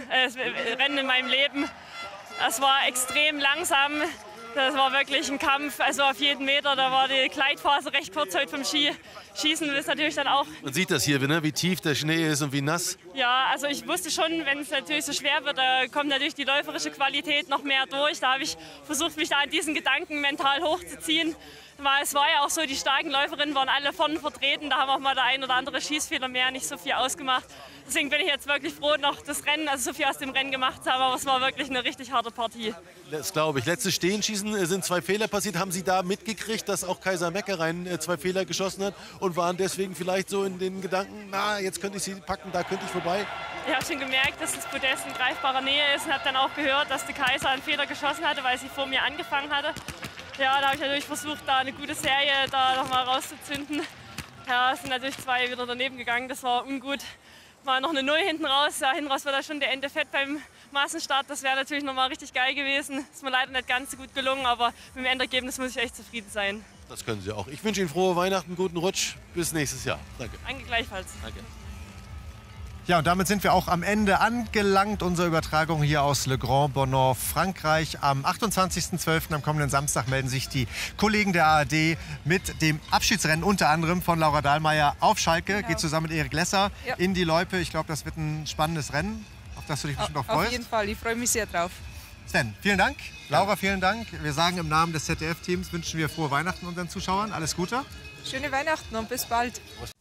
Rennen in meinem Leben. Es war extrem langsam. Das war wirklich ein Kampf. Also auf jeden Meter, da war die Gleitphase recht kurz heute vom Schießen. Ist natürlich dann auch.
Man sieht das hier, ne? Wie tief der Schnee ist und wie nass.
Ja, also ich wusste schon, wenn es natürlich so schwer wird, da kommt natürlich die läuferische Qualität noch mehr durch. Da habe ich versucht, mich da an diesen Gedanken mental hochzuziehen. Weil es war ja auch so, die starken Läuferinnen waren alle vorne vertreten. Da haben auch mal der ein oder andere Schießfehler mehr nicht so viel ausgemacht. Deswegen bin ich jetzt wirklich froh, noch das Rennen, also so viel aus dem Rennen gemacht zu haben. Aber es war wirklich eine richtig harte Partie.
Das glaube ich. Letztes Stehenschießen sind 2 Fehler passiert. Haben Sie da mitgekriegt, dass auch Kaiser Meckerein 2 Fehler geschossen hat und waren deswegen vielleicht so in den Gedanken, na, jetzt könnte ich sie packen, da könnte ich vorbei?
Ich habe schon gemerkt, dass das Podest in greifbarer Nähe ist und habe dann auch gehört, dass die Kaiser einen Fehler geschossen hatte, weil sie vor mir angefangen hatte. Ja, da habe ich natürlich versucht, da eine gute Serie da nochmal rauszuzünden. Ja, es sind natürlich 2 wieder daneben gegangen, das war ungut. Mal noch eine 0 hinten raus, ja, hinten raus war da schon der Ende fett beim Massenstart. Das wäre natürlich nochmal richtig geil gewesen. Ist mir leider nicht ganz so gut gelungen, aber mit dem Endergebnis muss ich echt zufrieden sein.
Das können Sie auch. Ich wünsche Ihnen frohe Weihnachten, guten Rutsch, bis nächstes Jahr. Danke.
Danke gleichfalls.
Danke.
Ja, und damit sind wir auch am Ende angelangt unserer Übertragung hier aus Le Grand Bornand, Frankreich. Am 28.12., am kommenden Samstag, melden sich die Kollegen der ARD mit dem Abschiedsrennen unter anderem von Laura Dahlmeier auf Schalke.
Genau.
Geht zusammen mit Erik Lesser in die Loipe. Ich glaube, das wird ein spannendes Rennen, auf das du dich bestimmt auch freust.
Auf jeden Fall, ich freue mich sehr drauf.
Sven, vielen Dank. Laura, vielen Dank. Wir sagen im Namen des ZDF-Teams, wünschen wir frohe Weihnachten unseren Zuschauern. Alles Gute.
Schöne Weihnachten und bis bald.